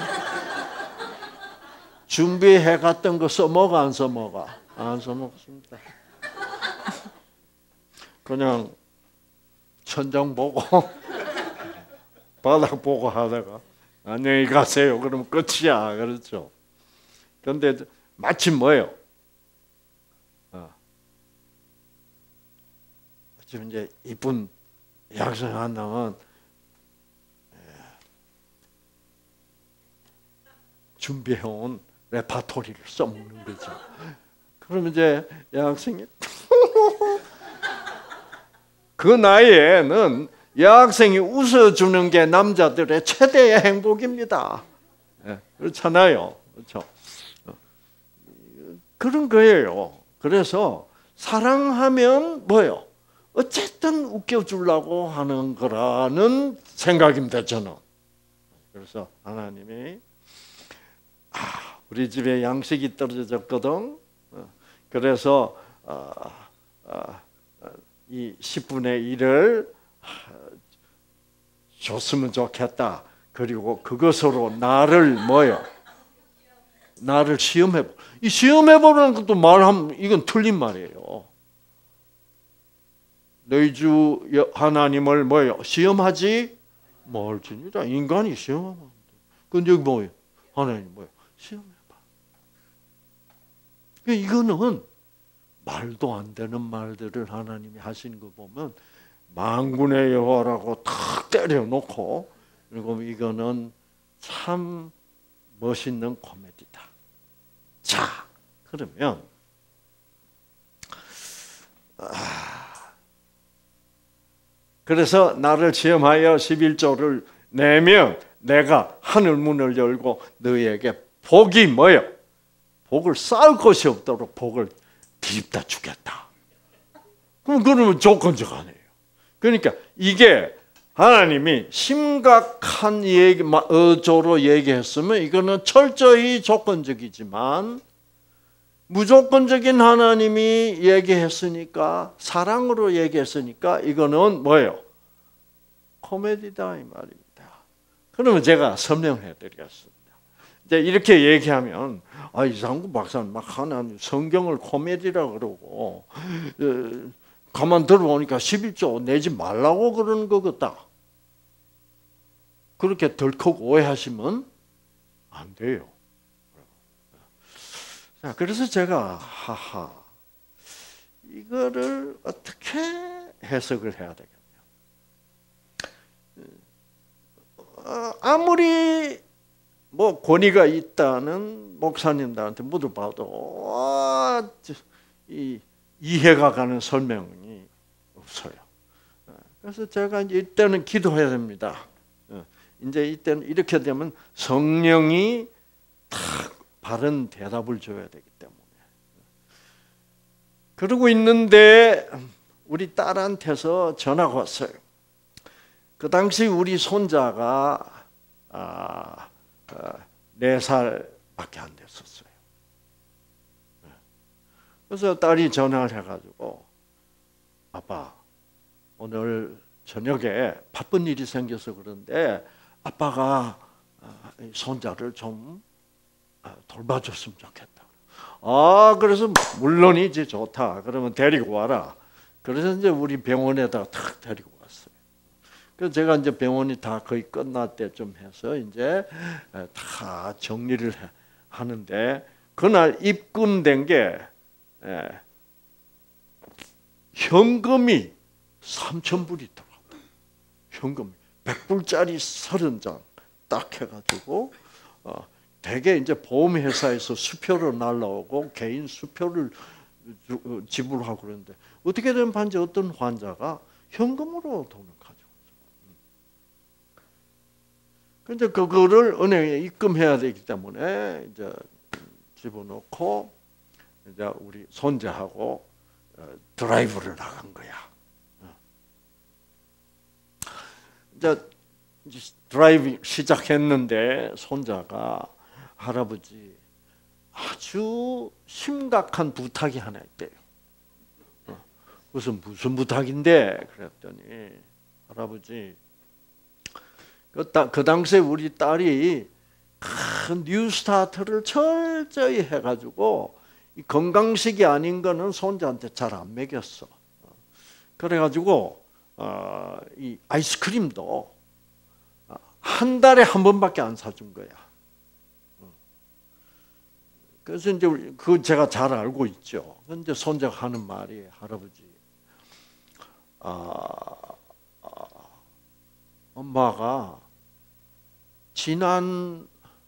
준비해갔던 거 써먹어 안 써먹어? 안 써먹습니다. 그냥 천장 보고 바닥 보고 하다가 안녕히 가세요. 그러면 끝이야. 그렇죠? 그런데 마침 뭐예요? 어. 지금 이제 이쁜 여학생 하나는 준비해온 레파토리를 써먹는 거죠. 그러면 이제 여학생이 그 나이에는 여학생이 웃어주는 게 남자들의 최대의 행복입니다. 네, 그렇잖아요. 그렇죠? 그런 거예요. 그래서 사랑하면 뭐예요? 어쨌든 웃겨주려고 하는 거라는 생각입니다. 저는. 그래서 하나님이 아, 우리 집에 양식이 떨어졌거든. 그래서 어, 어, 이 십분의 일을 줬으면 좋겠다. 그리고 그것으로 나를 뭐요? 나를 시험해 보. 이 시험해 보라는 것도 말하면 이건 틀린 말이에요. 너희 주 하나님을 뭐예요? 시험하지 말지니라. 인간이 시험하면 안 돼. 근데 여기 뭐예요? 하나님 뭐예요? 시험해봐. 이거는 말도 안 되는 말들을 하나님이 하시는 거 보면 만군의 여호와라고 탁 때려놓고, 그리고 이거는 참 멋있는 코미디다. 자, 그러면 아, 그래서 나를 시험하여 십일조를 내면 내가 하늘 문을 열고 너희에게 복이 뭐예요? 복을 쌓을 것이 없도록 복을 뒤집다 주겠다. 그럼 그러면 조건적 아니에요. 그러니까 이게 하나님이 심각한 얘기, 어조로 얘기했으면 이거는 철저히 조건적이지만, 무조건적인 하나님이 얘기했으니까, 사랑으로 얘기했으니까 이거는 뭐예요? 코미디다 이 말입니다. 그러면 제가 설명해 드리겠습니다. 이제 이렇게 얘기하면 아, 이상구 박사는 막 하나님 성경을 코미디라 그러고 어, 가만 들어보니까 십일조 내지 말라고 그러는 것 같다. 그렇게 덜컥 오해하시면 안 돼요. 자, 그래서 제가 하하 이거를 어떻게 해석을 해야 되겠냐. 아무리 뭐 권위가 있다는 목사님들한테 물어봐도 아, 이 이해가 가는 설명이 없어요. 그래서 제가 이제 이때는 기도해야 됩니다. 이제 이때는 이렇게 되면 성령이 탁 바른 대답을 줘야 되기 때문에. 그러고 있는데 우리 딸한테서 전화가 왔어요. 그 당시 우리 손자가 아, 네 살밖에 안 됐었어요. 그래서 딸이 전화를 해가지고 아빠 오늘 저녁에 바쁜 일이 생겨서 그런데 아빠가 손자를 좀 돌봐줬으면 좋겠다. 아, 그래서 물론이지 좋다. 그러면 데리고 와라. 그래서 이제 우리 병원에다가 탁 데리고 왔어요. 그래서 제가 이제 병원이 다 거의 끝날 때쯤 해서 이제 다 정리를 하는데 그날 입금된 게 현금이 삼천 불이 있더라고요. 현금이 백 불짜리 서른 장 딱 해가지고 어, 대개 이제 보험회사에서 수표로 날라오고 개인 수표를 지불하고 그러는데 어떻게 된 반지 어떤 환자가 현금으로 돈을 가져왔어요. 그런데 그거를 은행에 입금해야 되기 때문에 이제 집어넣고 이제 우리 손자하고 드라이브를 나간 거야. 이제 드라이브 시작했는데 손자가 할아버지 아주 심각한 부탁이 하나 있대요. 무슨 무슨 부탁인데 그랬더니 할아버지 그, 그 당시에 우리 딸이 큰 뉴스타트를 철저히 해가지고 이 건강식이 아닌 거는 손자한테 잘 안 먹였어. 그래가지고 어, 이 아이스크림도 한 달에 한 번밖에 안 사준 거야. 그래서 이제 그 제가 잘 알고 있죠. 근데 손자가 하는 말이 할아버지, 아, 아, 엄마가 지난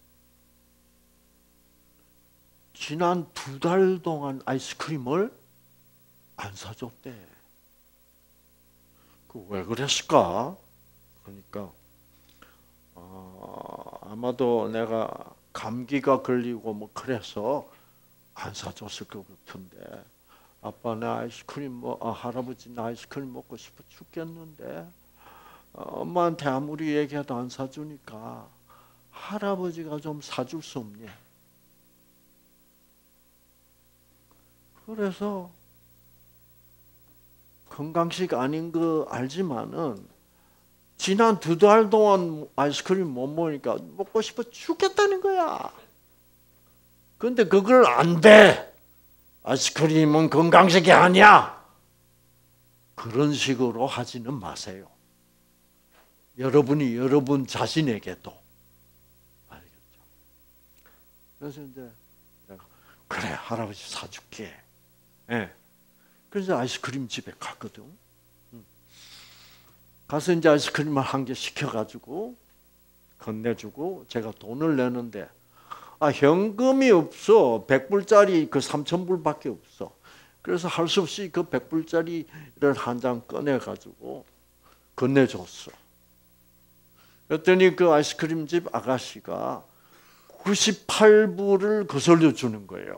지난 두 달 동안 아이스크림을 안 사줬대. 그 왜 그랬을까? 그러니까 어, 아마도 내가 감기가 걸리고 뭐 그래서 안 사줬을 것 같은데 아빠 나 아이스크림 뭐 아, 할아버지 나 아이스크림 먹고 싶어 죽겠는데 어, 엄마한테 아무리 얘기해도 안 사주니까 할아버지가 좀 사줄 수 없니? 그래서 건강식 아닌 거 알지만은 지난 두 달 동안 아이스크림 못 먹으니까 먹고 싶어 죽겠다는 거야. 근데 그걸 안 돼. 아이스크림은 건강식이 아니야. 그런 식으로 하지는 마세요. 여러분이 여러분 자신에게도. 알겠죠? 그래서 이제 내가 그래 할아버지 사줄게. 예. 그래서 아이스크림 집에 갔거든. 가서 이제 아이스크림을 한 개 시켜가지고 건네주고 제가 돈을 내는데 아 현금이 없어. 백 불짜리 그 삼천 불밖에 없어. 그래서 할 수 없이 그 백 불짜리를 한 장 꺼내가지고 건네줬어. 그랬더니 그 아이스크림 집 아가씨가 구십팔 불을 거슬려 주는 거예요.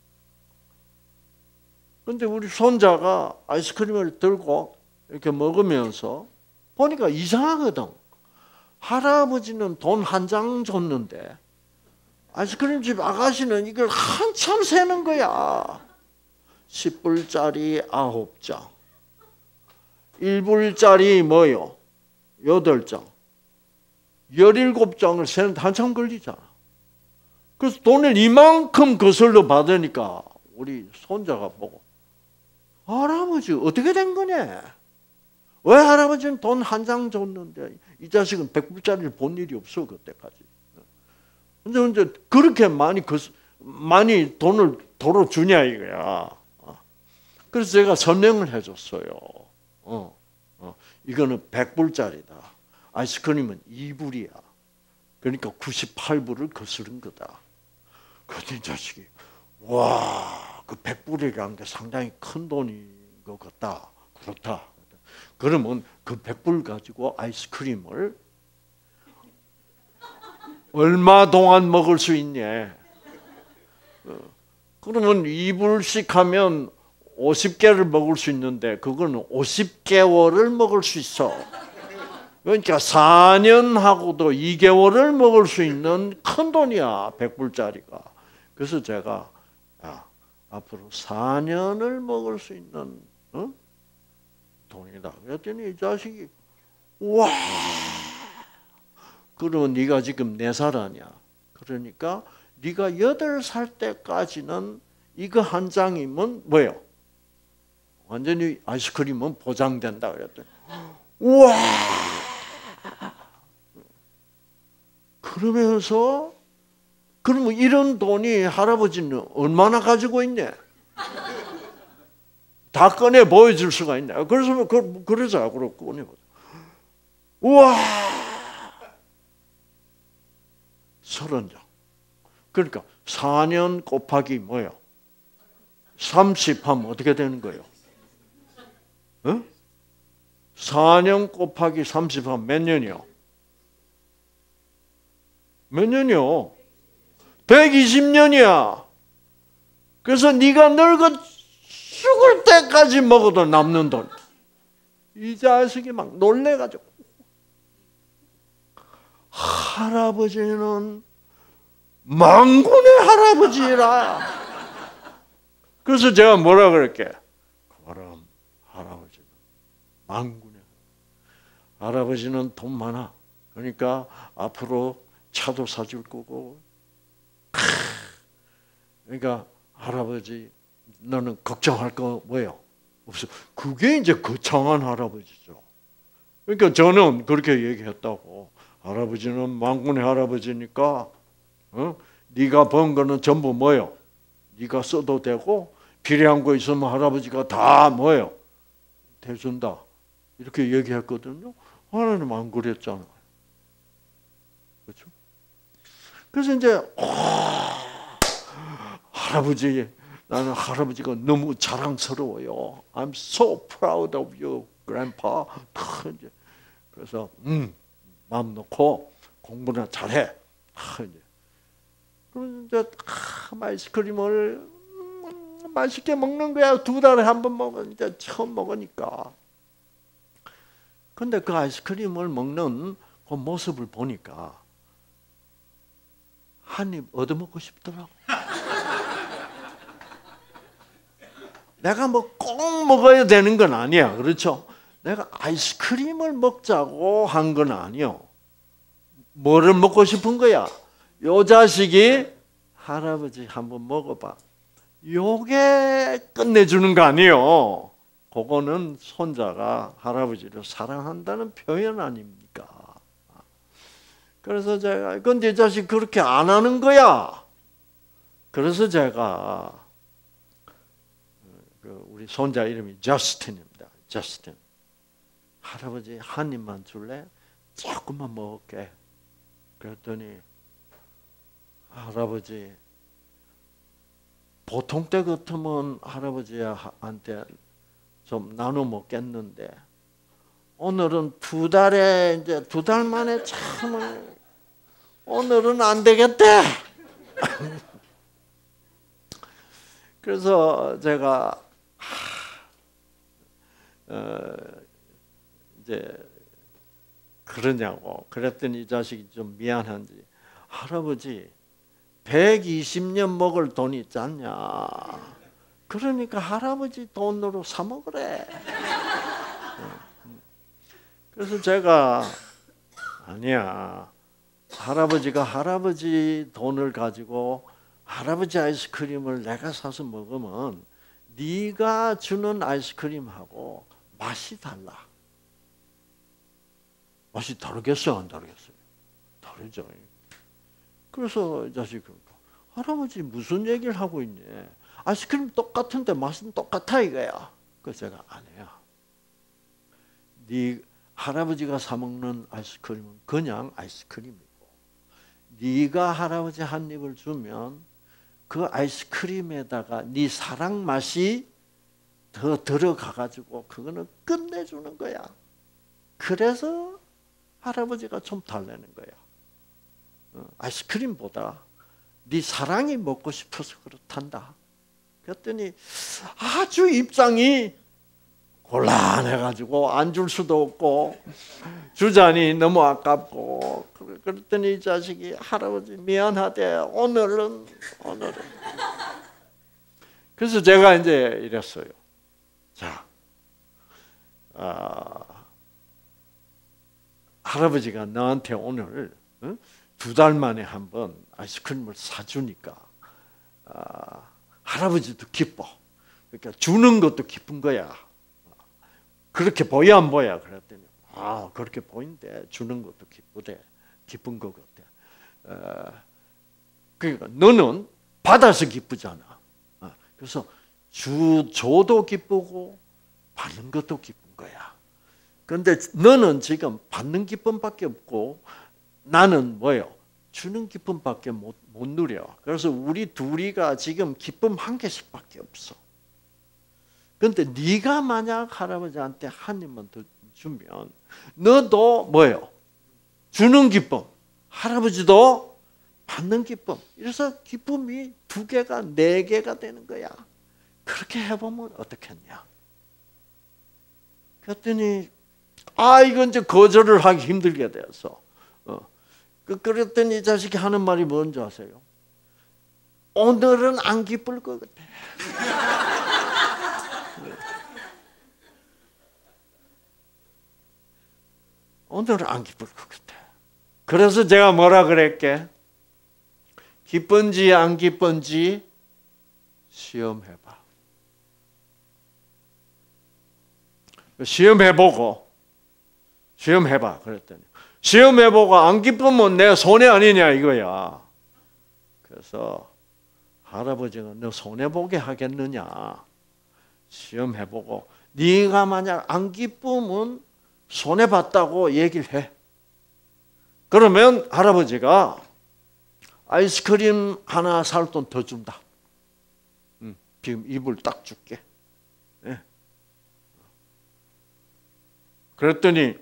그런데 우리 손자가 아이스크림을 들고 이렇게 먹으면서 보니까 이상하거든. 할아버지는 돈 한 장 줬는데 아이스크림 집 아가씨는 이걸 한참 세는 거야. 십 불짜리 아홉 장, 일 불짜리 뭐요? 여덟 장, 열일곱 장을 세는데 한참 걸리잖아. 그래서 돈을 이만큼 거슬러 받으니까 우리 손자가 보고 할아버지 어떻게 된 거냐? 왜 할아버지는 돈 한 장 줬는데 이 자식은 백 불짜리를 본 일이 없어 그때까지. 근데 이제 그렇게 많이 그 많이 돈을 도로 주냐 이거야. 그래서 제가 설명을 해줬어요. 어, 어, 이거는 백 불짜리다. 아이스크림은 이 불이야. 그러니까 구십팔 불을 거스른 거다. 그랬더니 자식이 와, 그 백 불이라는 게 상당히 큰 돈인 것 같다. 그렇다. 그러면 그 백 불 가지고 아이스크림을 얼마 동안 먹을 수 있냐? 그러면 이 불씩 하면 오십 개를 먹을 수 있는데 그거는 오십 개월을 먹을 수 있어. 그러니까 사 년하고도 이 개월을 먹을 수 있는 큰 돈이야. 백 불짜리가. 그래서 제가 야, 앞으로 사 년을 먹을 수 있는 어? 돈이다. 그랬더니 이 자식이 와 그러면 네가 지금 네 살 아니야. 그러니까 네가 여덟 살 때까지는 이거 한 장이면 뭐예요? 완전히 아이스크림은 보장된다 그랬더니 우와 그러면서 그러면 이런 돈이 할아버지는 얼마나 가지고 있냐? 다 꺼내 보여줄 수가 있냐? 그래서 그 그러자 그러고 꺼내보자. 우와 서른 장. 그러니까 사 년 곱하기 뭐예요? 삼십 하면 어떻게 되는 거예요? 어? 사 년 곱하기 삼십 하면 몇 년이요? 몇 년이요? 백이십 년이야. 그래서 네가 늙어 죽을 때까지 먹어도 남는 돈. 이 자식이 막 놀래가지고 할아버지는 망군의 할아버지라. 그래서 제가 뭐라 그럴게? 그럼 할아버지는 망군의 할아버지는 돈 많아. 그러니까 앞으로 차도 사줄 거고. 그러니까 할아버지 너는 걱정할 거 뭐예요? 없어. 그게 이제 거창한 할아버지죠. 그러니까 저는 그렇게 얘기했다고. 할아버지는 망군의 할아버지니까 어? 네가 번 거는 전부 뭐예요? 네가 써도 되고 필요한 거 있으면 할아버지가 다 뭐예요? 대준다. 이렇게 얘기했거든요. 하나님 안 그랬잖아요. 그렇죠? 그래서 이제 오, 할아버지 나는 할아버지가 너무 자랑스러워요. I'm so proud of you, grandpa. 그래서 음, 마음 놓고 공부나 잘해. 그래서 이제 아이스크림을 음, 맛있게 먹는 거야. 두 달에 한 번 먹어. 이제 처음 먹으니까. 근데 그 아이스크림을 먹는 그 모습을 보니까 한 입 얻어먹고 싶더라고. 내가 뭐 꼭 먹어야 되는 건 아니야. 그렇죠? 내가 아이스크림을 먹자고 한 건 아니요. 뭐를 먹고 싶은 거야? 요 자식이 할아버지 한번 먹어봐. 요게 끝내주는 거 아니에요. 그거는 손자가 할아버지를 사랑한다는 표현 아닙니까? 그래서 제가 근데 자식 그렇게 안 하는 거야. 그래서 제가 우리 손자 이름이 저스틴입니다. 저스틴. 할아버지 한 입만 줄래? 조금만 먹을게. 그랬더니 할아버지 보통 때 같으면 할아버지한테 좀 나눠 먹겠는데 오늘은 두 달에 이제 두 달 만에 참 오늘은 안 되겠대. 그래서 제가 어, 이제 그러냐고 그랬더니 이 자식이 좀 미안한지 할아버지 백이십 년 먹을 돈 있지 않냐. 그러니까 할아버지 돈으로 사 먹으래. 그래서 제가 아니야. 할아버지가 할아버지 돈을 가지고 할아버지 아이스크림을 내가 사서 먹으면 네가 주는 아이스크림하고 맛이 달라. 맛이 다르겠어요? 안 다르겠어요? 다르죠. 그래서 이 자식이 할아버지 무슨 얘기를 하고 있니? 아이스크림 똑같은데 맛은 똑같아 이거야. 그래서 제가 아니야. 네 할아버지가 사 먹는 아이스크림은 그냥 아이스크림이고 네가 할아버지 한 입을 주면 그 아이스크림에다가 네 사랑 맛이 더 들어가가지고 그거는 끝내주는 거야. 그래서 할아버지가 좀 달래는 거야. 아이스크림보다 네 사랑이 먹고 싶어서 그렇단다. 그랬더니 아주 입장이 곤란해가지고 안 줄 수도 없고 주자니 너무 아깝고 그랬더니 이 자식이 할아버지 미안하대. 오늘은 오늘은 그래서 제가 이제 이랬어요. 자, 아, 할아버지가 너한테 오늘 어? 두 달 만에 한번 아이스크림을 사주니까 아, 할아버지도 기뻐. 그러니까 주는 것도 기쁜 거야. 그렇게 보여 안 보여? 그랬더니 아 그렇게 보인대. 주는 것도 기쁘대. 기쁜 것 같아. 어, 그러니까 너는 받아서 기쁘잖아. 어, 그래서 주 줘도 기쁘고 받는 것도 기쁜 거야. 그런데 너는 지금 받는 기쁨밖에 없고 나는 뭐예요? 주는 기쁨밖에 못, 못 누려. 그래서 우리 둘이가 지금 기쁨 한 개씩밖에 없어. 그런데 네가 만약 할아버지한테 한 입만 더 주면 너도 뭐예요? 주는 기쁨. 할아버지도 받는 기쁨. 이래서 기쁨이 두 개가 네 개가 되는 거야. 그렇게 해보면 어떻겠냐? 그랬더니 아 이건 이제 거절을 하기 힘들게 되어서 어. 그랬더니 이 자식이 하는 말이 뭔지 아세요? 오늘은 안 기쁠 것 같아. 오늘은 안 기쁠 것 같아. 그래서 제가 뭐라 그랬게? 기쁜지 안 기쁜지 시험해봐. 시험해보고 시험해봐 그랬더니 시험해보고 안 기쁘면 내 손해 아니냐 이거야. 그래서 할아버지가 너 손해보게 하겠느냐. 시험해보고 네가 만약 안 기쁘면 손해봤다고 얘기를 해. 그러면 할아버지가 아이스크림 하나 살 돈 더 준다. 응, 지금 이불 딱 줄게. 네. 그랬더니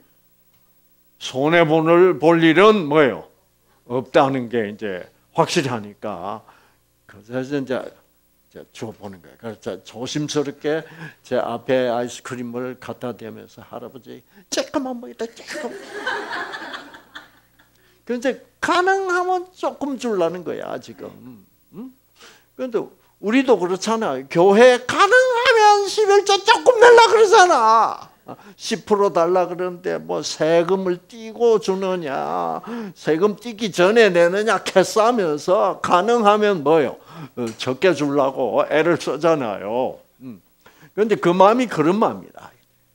손해본을 볼 일은 뭐예요? 없다는 게 이제 확실하니까 그래서 이제 줘보는 거예요. 그래서 조심스럽게 제 앞에 아이스크림을 갖다 대면서 할아버지 조금만 먹이다 조금. 그런데 가능하면 조금 주려는 거야 지금. 그런데 응? 우리도 그렇잖아. 교회 가능하면 십일조 조금 내려 그러잖아. 십 퍼센트 달라 그러는데 뭐 세금을 띄고 주느냐, 세금 띄기 전에 내느냐 캐싸면서 가능하면 뭐요? 적게 주려고 애를 쓰잖아요. 그런데 그 마음이 그런 마음이다.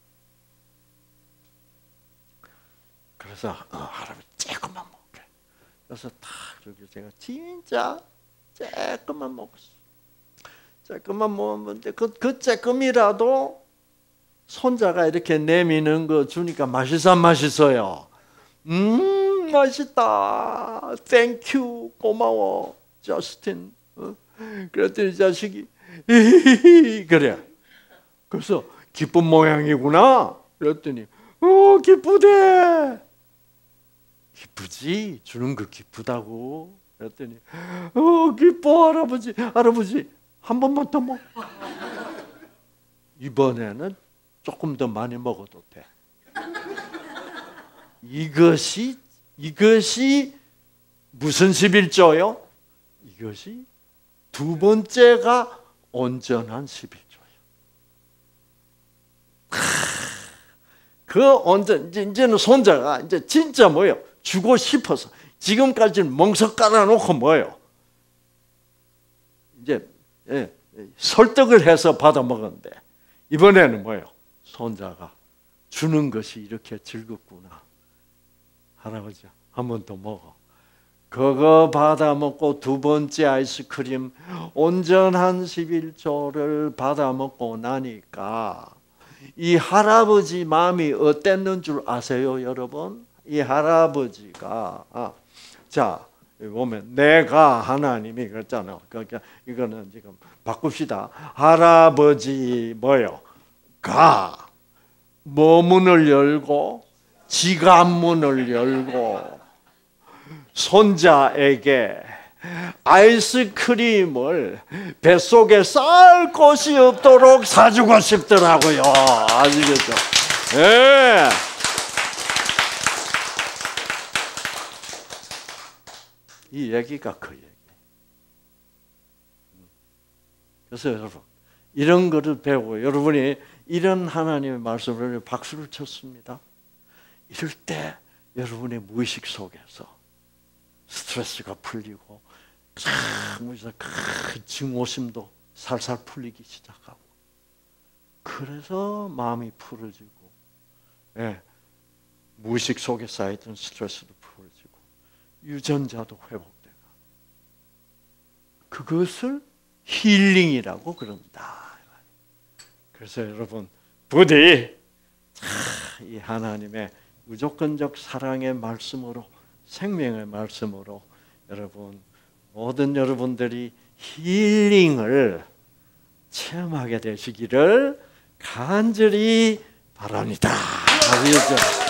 그래서 어, 할아버지 조금만 먹게. 그래서 딱 저기 제가 진짜 조금만 먹었어. 조금만 먹었는데 그, 그 조금이라도 손자가 이렇게 내미는 거 주니까 맛있어 안 맛있어요? 음 맛있다. 땡큐 고마워 저스틴. 어? 그랬더니 자식이 그래. 그래서 기쁜 모양이구나. 그랬더니 어 기쁘대. 기쁘지? 주는 거 기쁘다고. 그랬더니 어 기뻐 할아버지. 할아버지 한 번만 더 먹어. 이번에는 조금 더 많이 먹어도 돼. 이것이 이것이 무슨 십일조요? 이것이 두 번째가 온전한 십일조예요. 그 온전 이제는 손자가 이제 진짜 뭐예요? 주고 싶어서 지금까지는 멍석 깔아놓고 뭐예요? 이제 예, 설득을 해서 받아 먹었는데 이번에는 뭐예요? 손자가 주는 것이 이렇게 즐겁구나. 할아버지 한 번 더 먹어. 그거 받아 먹고 두 번째 아이스크림 온전한 십일조를 받아 먹고 나니까 이 할아버지 마음이 어땠는 줄 아세요, 여러분? 이 할아버지가 아, 자 보면 내가 하나님이 그랬잖아요. 그러니까 이거는 지금 바꿉시다. 할아버지 뭐요? 가 머문을 열고 지갑문을 열고 손자에게 아이스크림을 뱃속에 쌀 곳이 없도록 사주고 싶더라고요. 아시겠죠? 예. 이 얘기가 그 얘기. 그래서 여러분 이런 거를 배우고 여러분이 이런 하나님의 말씀을 박수를 쳤습니다. 이럴 때 여러분의 무의식 속에서 스트레스가 풀리고 참 큰 증오심도 살살 풀리기 시작하고 그래서 마음이 풀어지고 예, 무의식 속에 쌓였던 스트레스도 풀어지고 유전자도 회복되고 그것을 힐링이라고 그런다. 그래서 여러분 부디 이 하나님의 무조건적 사랑의 말씀으로 생명의 말씀으로 여러분 모든 여러분들이 힐링을 체험하게 되시기를 간절히 바랍니다. 아시겠죠?